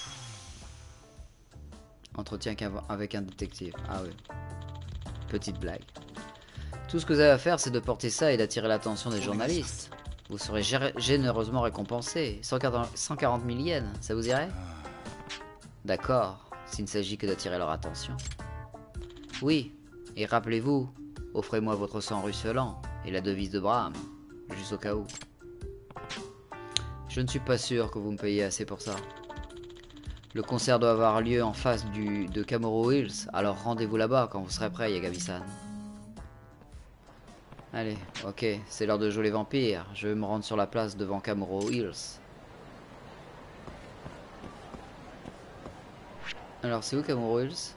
Entretien avec un détective. Ah oui. Petite blague. Tout ce que vous avez à faire, c'est de porter ça et d'attirer l'attention des journalistes. Vous serez généreusement récompensé. 140 000 yens, ça vous irait? D'accord, s'il ne s'agit que d'attirer leur attention. Oui, et rappelez-vous, offrez-moi votre sang ruisselant et la devise de Bram, juste au cas où. Je ne suis pas sûr que vous me payiez assez pour ça. Le concert doit avoir lieu en face de Kamuro Hills, alors rendez-vous là-bas quand vous serez prêt, Yagami-san. Allez, ok, c'est l'heure de jouer les vampires. Je vais me rendre sur la place devant Kamuro Hills. Alors, c'est où Kamuro Hills?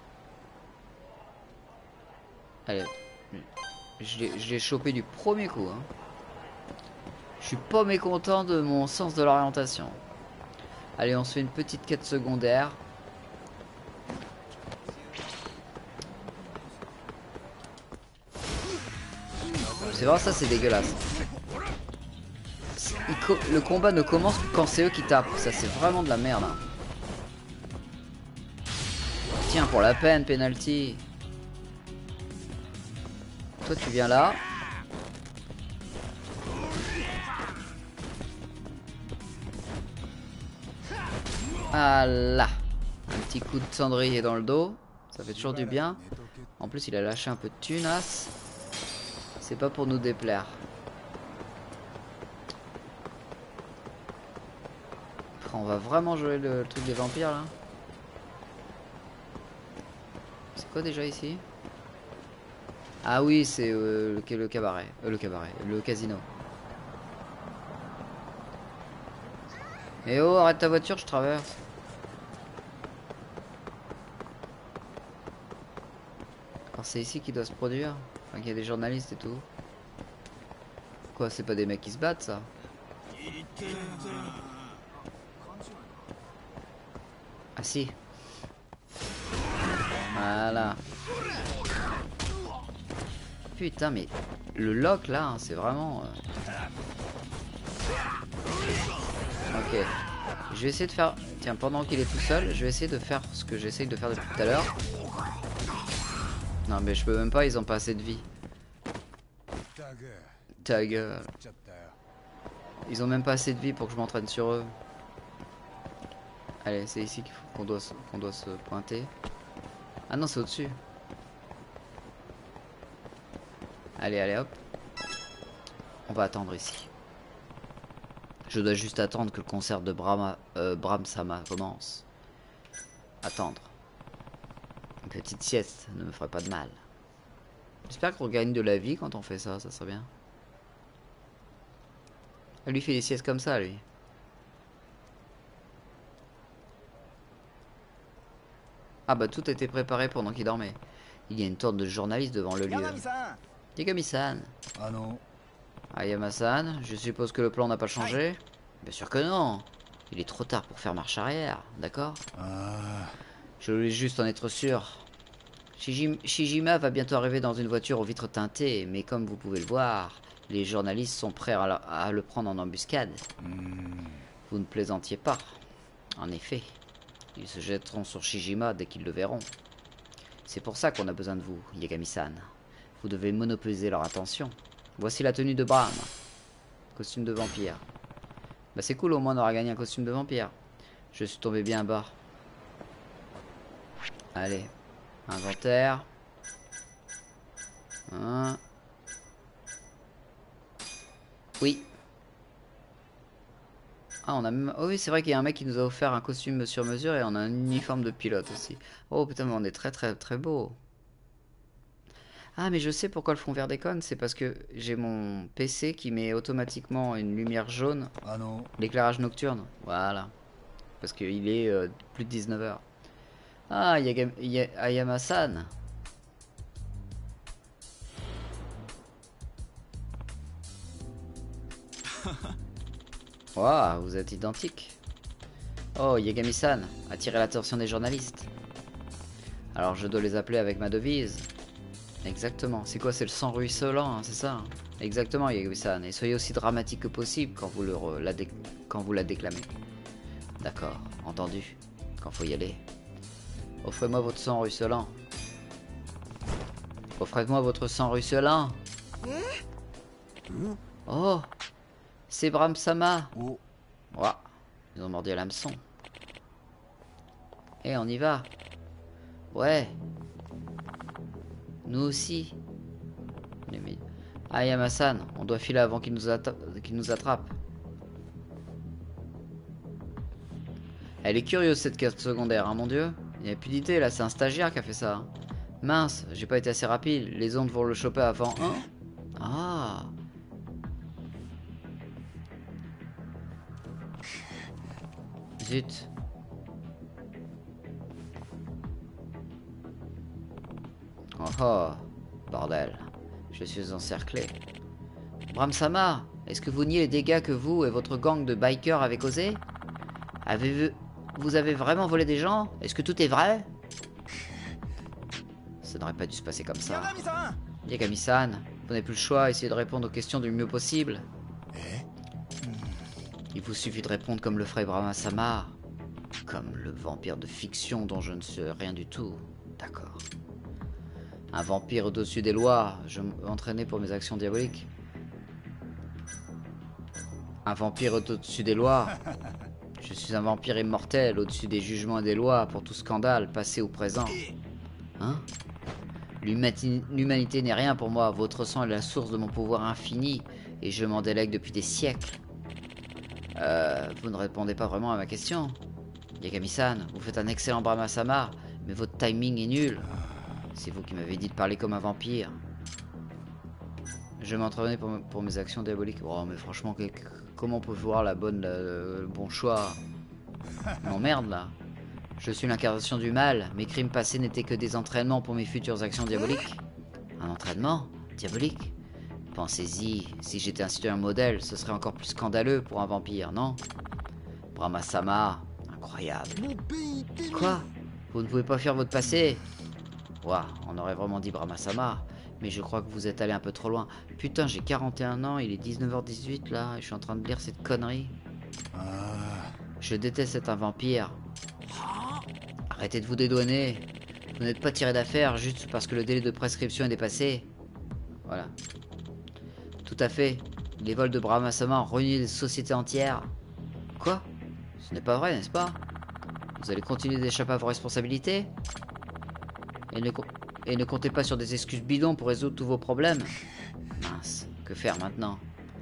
Allez, je l'ai chopé du premier coup. Hein. Je suis pas mécontent de mon sens de l'orientation. Allez, on se fait une petite quête secondaire. C'est vrai, ça c'est dégueulasse. Il le combat ne commence que quand c'est eux qui tapent. Ça, c'est vraiment de la merde. Hein. Tiens, pour la peine, penalty. Toi, tu viens là. Ah là. Un petit coup de cendrier dans le dos. Ça fait toujours du bien. En plus, il a lâché un peu de tunasse. C'est pas pour nous déplaire. Après, on va vraiment jouer le truc des vampires là. C'est quoi déjà ici? Ah oui, c'est le cabaret. Le casino. Eh oh, arrête ta voiture, je traverse. Alors c'est ici qu'il doit se produire. Enfin, qu'il y a des journalistes et tout. Quoi, c'est pas des mecs qui se battent, ça? Ah si. Voilà. Putain, mais le lock là, hein, c'est vraiment... Ok. Je vais essayer de faire... Tiens, pendant qu'il est tout seul, je vais essayer de faire ce que j'essaye de faire depuis tout à l'heure. Non, mais je peux même pas, ils ont pas assez de vie. Ta gueule. Ils ont même pas assez de vie pour que je m'entraîne sur eux. Allez, c'est ici qu'on doit se pointer. Ah non, c'est au-dessus. Allez, allez, hop. On va attendre ici. Je dois juste attendre que le concert de Bram Sama commence. Attendre. Une petite sieste ne me ferait pas de mal. J'espère qu'on gagne de la vie quand on fait ça, ça serait bien. Elle lui fait des siestes comme ça, lui. Ah bah tout était préparé pendant qu'il dormait. Il y a une torte de journaliste devant le lieu. Yagami-san. Ah non. Ayama-san, je suppose que le plan n'a pas changé? Bien sûr que non. Il est trop tard pour faire marche arrière, d'accord? Je voulais juste en être sûr. Shijima va bientôt arriver dans une voiture aux vitres teintées, mais comme vous pouvez le voir, les journalistes sont prêts à le prendre en embuscade. Vous ne plaisantiez pas. En effet, ils se jetteront sur Shijima dès qu'ils le verront. C'est pour ça qu'on a besoin de vous, Yagami-san. Vous devez monopoliser leur attention. Voici la tenue de Bram. Costume de vampire. Bah c'est cool, au moins on aura gagné un costume de vampire. Je suis tombé bien bas. Allez. Inventaire. Hein. Oui. Ah on a même... Oh oui c'est vrai qu'il y a un mec qui nous a offert un costume sur mesure et on a un uniforme de pilote aussi. Oh putain mais on est très beau. Ah mais je sais pourquoi le fond vert déconne, c'est parce que j'ai mon PC qui met automatiquement une lumière jaune. Ah non. L'éclairage nocturne, voilà. Parce qu'il est plus de 19h. Ah, Ayama-san. Waouh, vous êtes identiques. Oh, Yagami-san, attirez l'attention des journalistes. Alors je dois les appeler avec ma devise. Exactement, c'est quoi? C'est le sang ruisselant, hein, c'est ça hein? Exactement, Yagami-san. Et soyez aussi dramatique que possible quand vous, la déclamez. D'accord, entendu. Quand faut y aller. Offrez-moi votre sang ruisselant. Offrez-moi votre sang ruisselant. Oh, c'est Bram Sama. Ouah, ils ont mordu à l'hameçon. Eh, on y va. Ouais. Nous aussi. Ah, Yama-san, on doit filer avant qu'il nous attrape. Elle est curieuse cette carte secondaire, hein, mon dieu. Il n'y a plus d'idée là, c'est un stagiaire qui a fait ça. Hein. Mince, j'ai pas été assez rapide. Les ondes vont le choper avant. Hein? Ah. Zut. Oh oh, bordel. Je suis encerclé. Bram Sama, est-ce que vous niez les dégâts que vous et votre gang de bikers avez causés? Vous avez vraiment volé des gens? Est-ce que tout est vrai? Ça n'aurait pas dû se passer comme ça. Yagami-san, vous n'avez plus le choix, essayez de répondre aux questions du mieux possible. Il vous suffit de répondre comme le ferait Brahma-sama. Comme le vampire de fiction dont je ne sais rien du tout. D'accord. Un vampire au-dessus des lois. Je m'entraînais pour mes actions diaboliques. Un vampire au-dessus des lois. Je suis un vampire immortel au-dessus des jugements et des lois pour tout scandale, passé ou présent. Hein? L'humanité n'est rien pour moi. Votre sang est la source de mon pouvoir infini et je m'en délègue depuis des siècles. Vous ne répondez pas vraiment à ma question. Yagami-san, vous faites un excellent Brahma-sama, mais votre timing est nul. C'est vous qui m'avez dit de parler comme un vampire. Je m'entraînais pour mes actions diaboliques. Oh, mais franchement, comment on peut voir le bon choix? M'emmerde là. Je suis l'incarnation du mal. Mes crimes passés n'étaient que des entraînements pour mes futures actions diaboliques. Un entraînement diabolique? Pensez-y, si j'étais un citoyen modèle, ce serait encore plus scandaleux pour un vampire, non? Brahma-sama, incroyable. Quoi? Vous ne pouvez pas fuir votre passé? Ouah, on aurait vraiment dit Brahma-sama, mais je crois que vous êtes allé un peu trop loin. Putain, j'ai 41 ans, il est 19h18 là, et je suis en train de lire cette connerie. Je déteste être un vampire. Arrêtez de vous dédouaner. Vous n'êtes pas tiré d'affaire juste parce que le délai de prescription est dépassé. Voilà. Tout à fait. Les vols de Brahma-sama ont ruiné des sociétés entières. Quoi? Ce n'est pas vrai, n'est-ce pas? Vous allez continuer d'échapper à vos responsabilités? Et ne comptez pas sur des excuses bidons pour résoudre tous vos problèmes. Mince, que faire maintenant?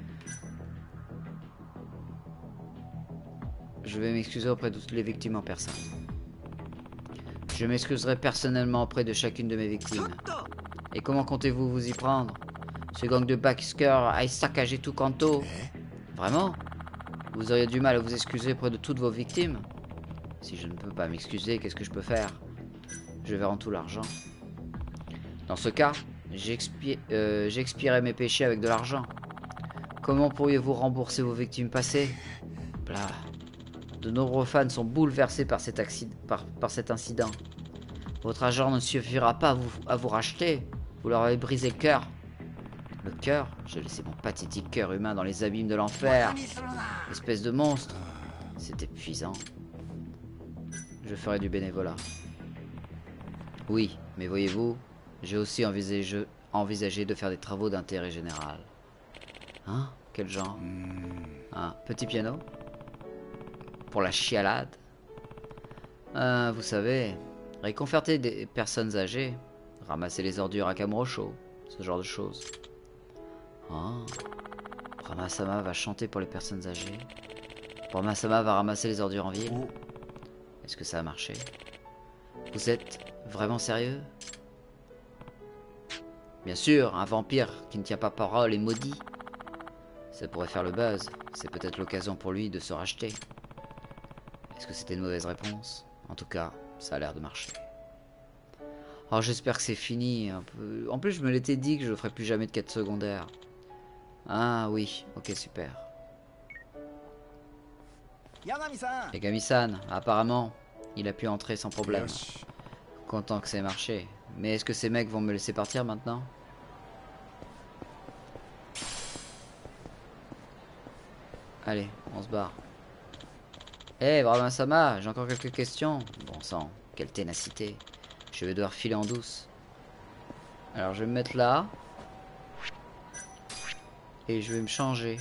Je vais m'excuser auprès de toutes les victimes en personne. Je m'excuserai personnellement auprès de chacune de mes victimes. Et comment comptez-vous vous y prendre? Ce gang de backskers a saccagé tout Kanto. Vraiment? Vous auriez du mal à vous excuser auprès de toutes vos victimes? Si je ne peux pas m'excuser, qu'est-ce que je peux faire? Je vais rendre tout l'argent. Dans ce cas, j'expierai mes péchés avec de l'argent. Comment pourriez-vous rembourser vos victimes passées? Blah. De nombreux fans sont bouleversés par cet incident. Votre argent ne suffira pas à vous racheter. Vous leur avez brisé le cœur. Le cœur? J'ai laissé mon pathétique cœur humain dans les abîmes de l'enfer. Espèce de monstre. C'est épuisant. Je ferai du bénévolat. Oui, mais voyez-vous, j'ai aussi envisagé de faire des travaux d'intérêt général. Hein? Quel genre? Un petit piano? Pour la chialade? Vous savez, réconforter des personnes âgées, ramasser les ordures à Kamurocho, ce genre de choses. Oh. Brahma-sama va chanter pour les personnes âgées. Brahma-sama va ramasser les ordures en ville. Est-ce que ça a marché? Vous êtes vraiment sérieux? Bien sûr, un vampire qui ne tient pas parole est maudit. Ça pourrait faire le buzz. C'est peut-être l'occasion pour lui de se racheter. Est-ce que c'était une mauvaise réponse? En tout cas, ça a l'air de marcher. Alors j'espère que c'est fini. Un peu. En plus, je me l'étais dit que je ne ferais plus jamais de quête secondaire. Ah oui, ok, super. Yagami-san, apparemment, il a pu entrer sans problème. Content que ça ait marché. Mais est-ce que ces mecs vont me laisser partir maintenant? Allez, on se barre. Eh, Brahma-sama, j'ai encore quelques questions. Bon sang, quelle ténacité. Je vais devoir filer en douce. Alors je vais me mettre là. Et je vais me changer.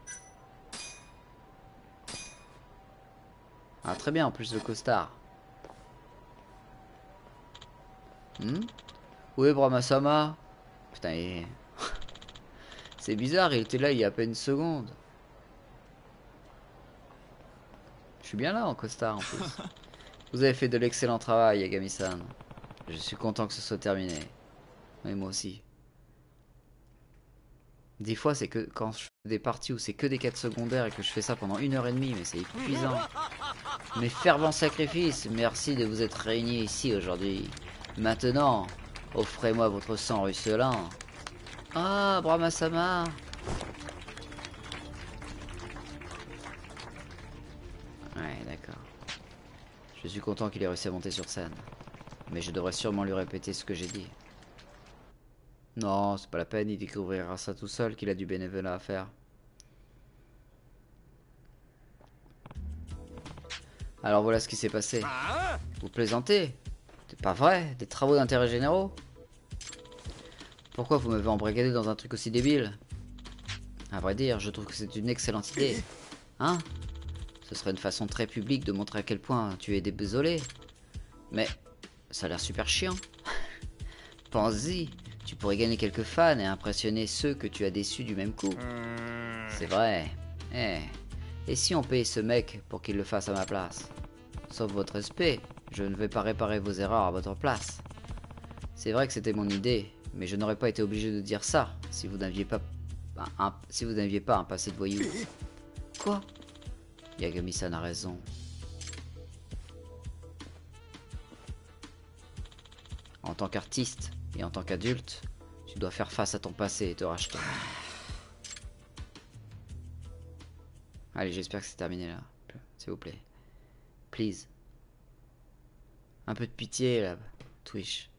Ah très bien, en plus le costard. Où est Brahma-sama? Putain, c'est bizarre, il était là il y a à peine une seconde. Je suis bien là en costard en plus. Vous avez fait de l'excellent travail, Yagami-san. Je suis content que ce soit terminé. Et moi aussi. Des fois, c'est que quand je fais des parties où c'est que des quêtes secondaires et que je fais ça pendant 1h30, mais c'est épuisant. Mes fervents sacrifices, merci de vous être réunis ici aujourd'hui. Maintenant, offrez-moi votre sang ruisselant. Ah, Brahma-sama. Ouais, d'accord. Je suis content qu'il ait réussi à monter sur scène. Mais je devrais sûrement lui répéter ce que j'ai dit. Non, c'est pas la peine, il découvrira ça tout seul qu'il a du bénévolat à faire. Alors voilà ce qui s'est passé. Vous plaisantez? C'est pas vrai? Des travaux d'intérêt généraux? Pourquoi vous m'avez embrigadé dans un truc aussi débile? À vrai dire, je trouve que c'est une excellente idée. Hein? Ce serait une façon très publique de montrer à quel point tu es désolé. Mais ça a l'air super chiant. Pense-y, tu pourrais gagner quelques fans et impressionner ceux que tu as déçus du même coup. C'est vrai. Et si on payait ce mec pour qu'il le fasse à ma place? Sauf votre respect, je ne vais pas réparer vos erreurs à votre place. C'est vrai que c'était mon idée, mais je n'aurais pas été obligé de dire ça si vous n'aviez pas un passé de voyou. Quoi? Yagami-san a raison. En tant qu'artiste et en tant qu'adulte, tu dois faire face à ton passé et te racheter. Allez, j'espère que c'est terminé là. S'il vous plaît. Please. Un peu de pitié là, Twitch.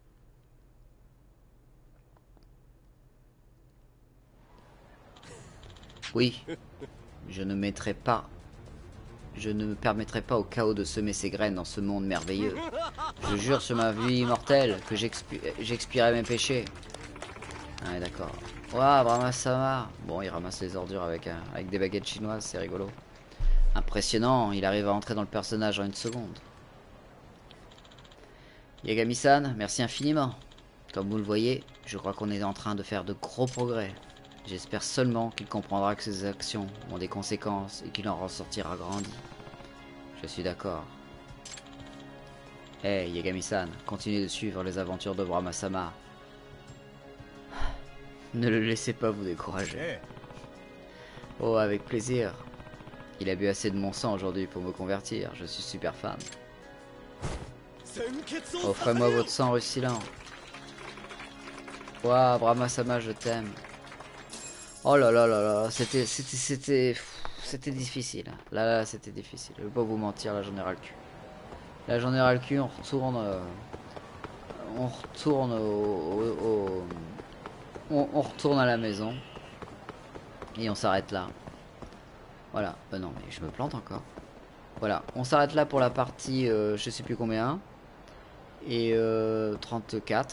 Oui. Je ne me permettrai pas au chaos de semer ses graines dans ce monde merveilleux. Je jure sur ma vie immortelle que j'expierai mes péchés. Ah d'accord. Waouh, Brahma-sama. Bon, il ramasse les ordures avec des baguettes chinoises, c'est rigolo. Impressionnant, il arrive à entrer dans le personnage en une seconde. Yagami-san, merci infiniment. Comme vous le voyez, je crois qu'on est en train de faire de gros progrès. J'espère seulement qu'il comprendra que ses actions ont des conséquences et qu'il en ressortira grandi. Je suis d'accord. Hey Yagami-san, continuez de suivre les aventures de Brahma-sama. Ne le laissez pas vous décourager. Oh, avec plaisir. Il a bu assez de mon sang aujourd'hui pour me convertir. Je suis super fan. Offrez-moi votre sang ruisselant. Waouh, Brahma-sama, je t'aime. Oh là là là là, c'était difficile. Là, c'était difficile. Je vais pas vous mentir, là j'en ai ras le cul. Là j'en ai ras le cul, on retourne on retourne à la maison. Et on s'arrête là. Voilà, non mais je me plante encore. Voilà, on s'arrête là pour la partie je sais plus combien. Et 34.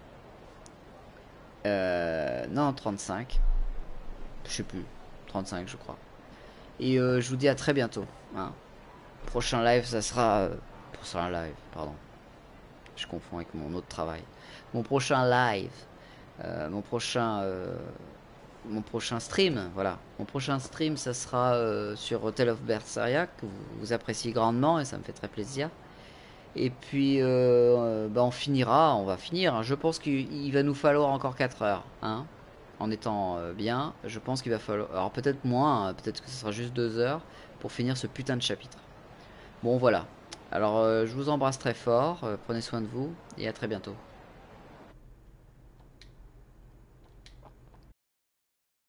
Non, 35. Je sais plus. 35 je crois. Et je vous dis à très bientôt. Hein. Prochain live, ça sera... prochain live, pardon. Je confonds avec mon autre travail. Mon prochain live. Mon prochain stream, voilà. Mon prochain stream, ça sera sur Tale of Berseria, que vous appréciez grandement et ça me fait très plaisir. Et puis, on va finir. Hein. Je pense qu'il va nous falloir encore 4 heures. Hein, en étant bien, je pense qu'il va falloir... Alors peut-être moins, hein, peut-être que ce sera juste 2 heures pour finir ce putain de chapitre. Bon, voilà. Alors, je vous embrasse très fort. Prenez soin de vous et à très bientôt.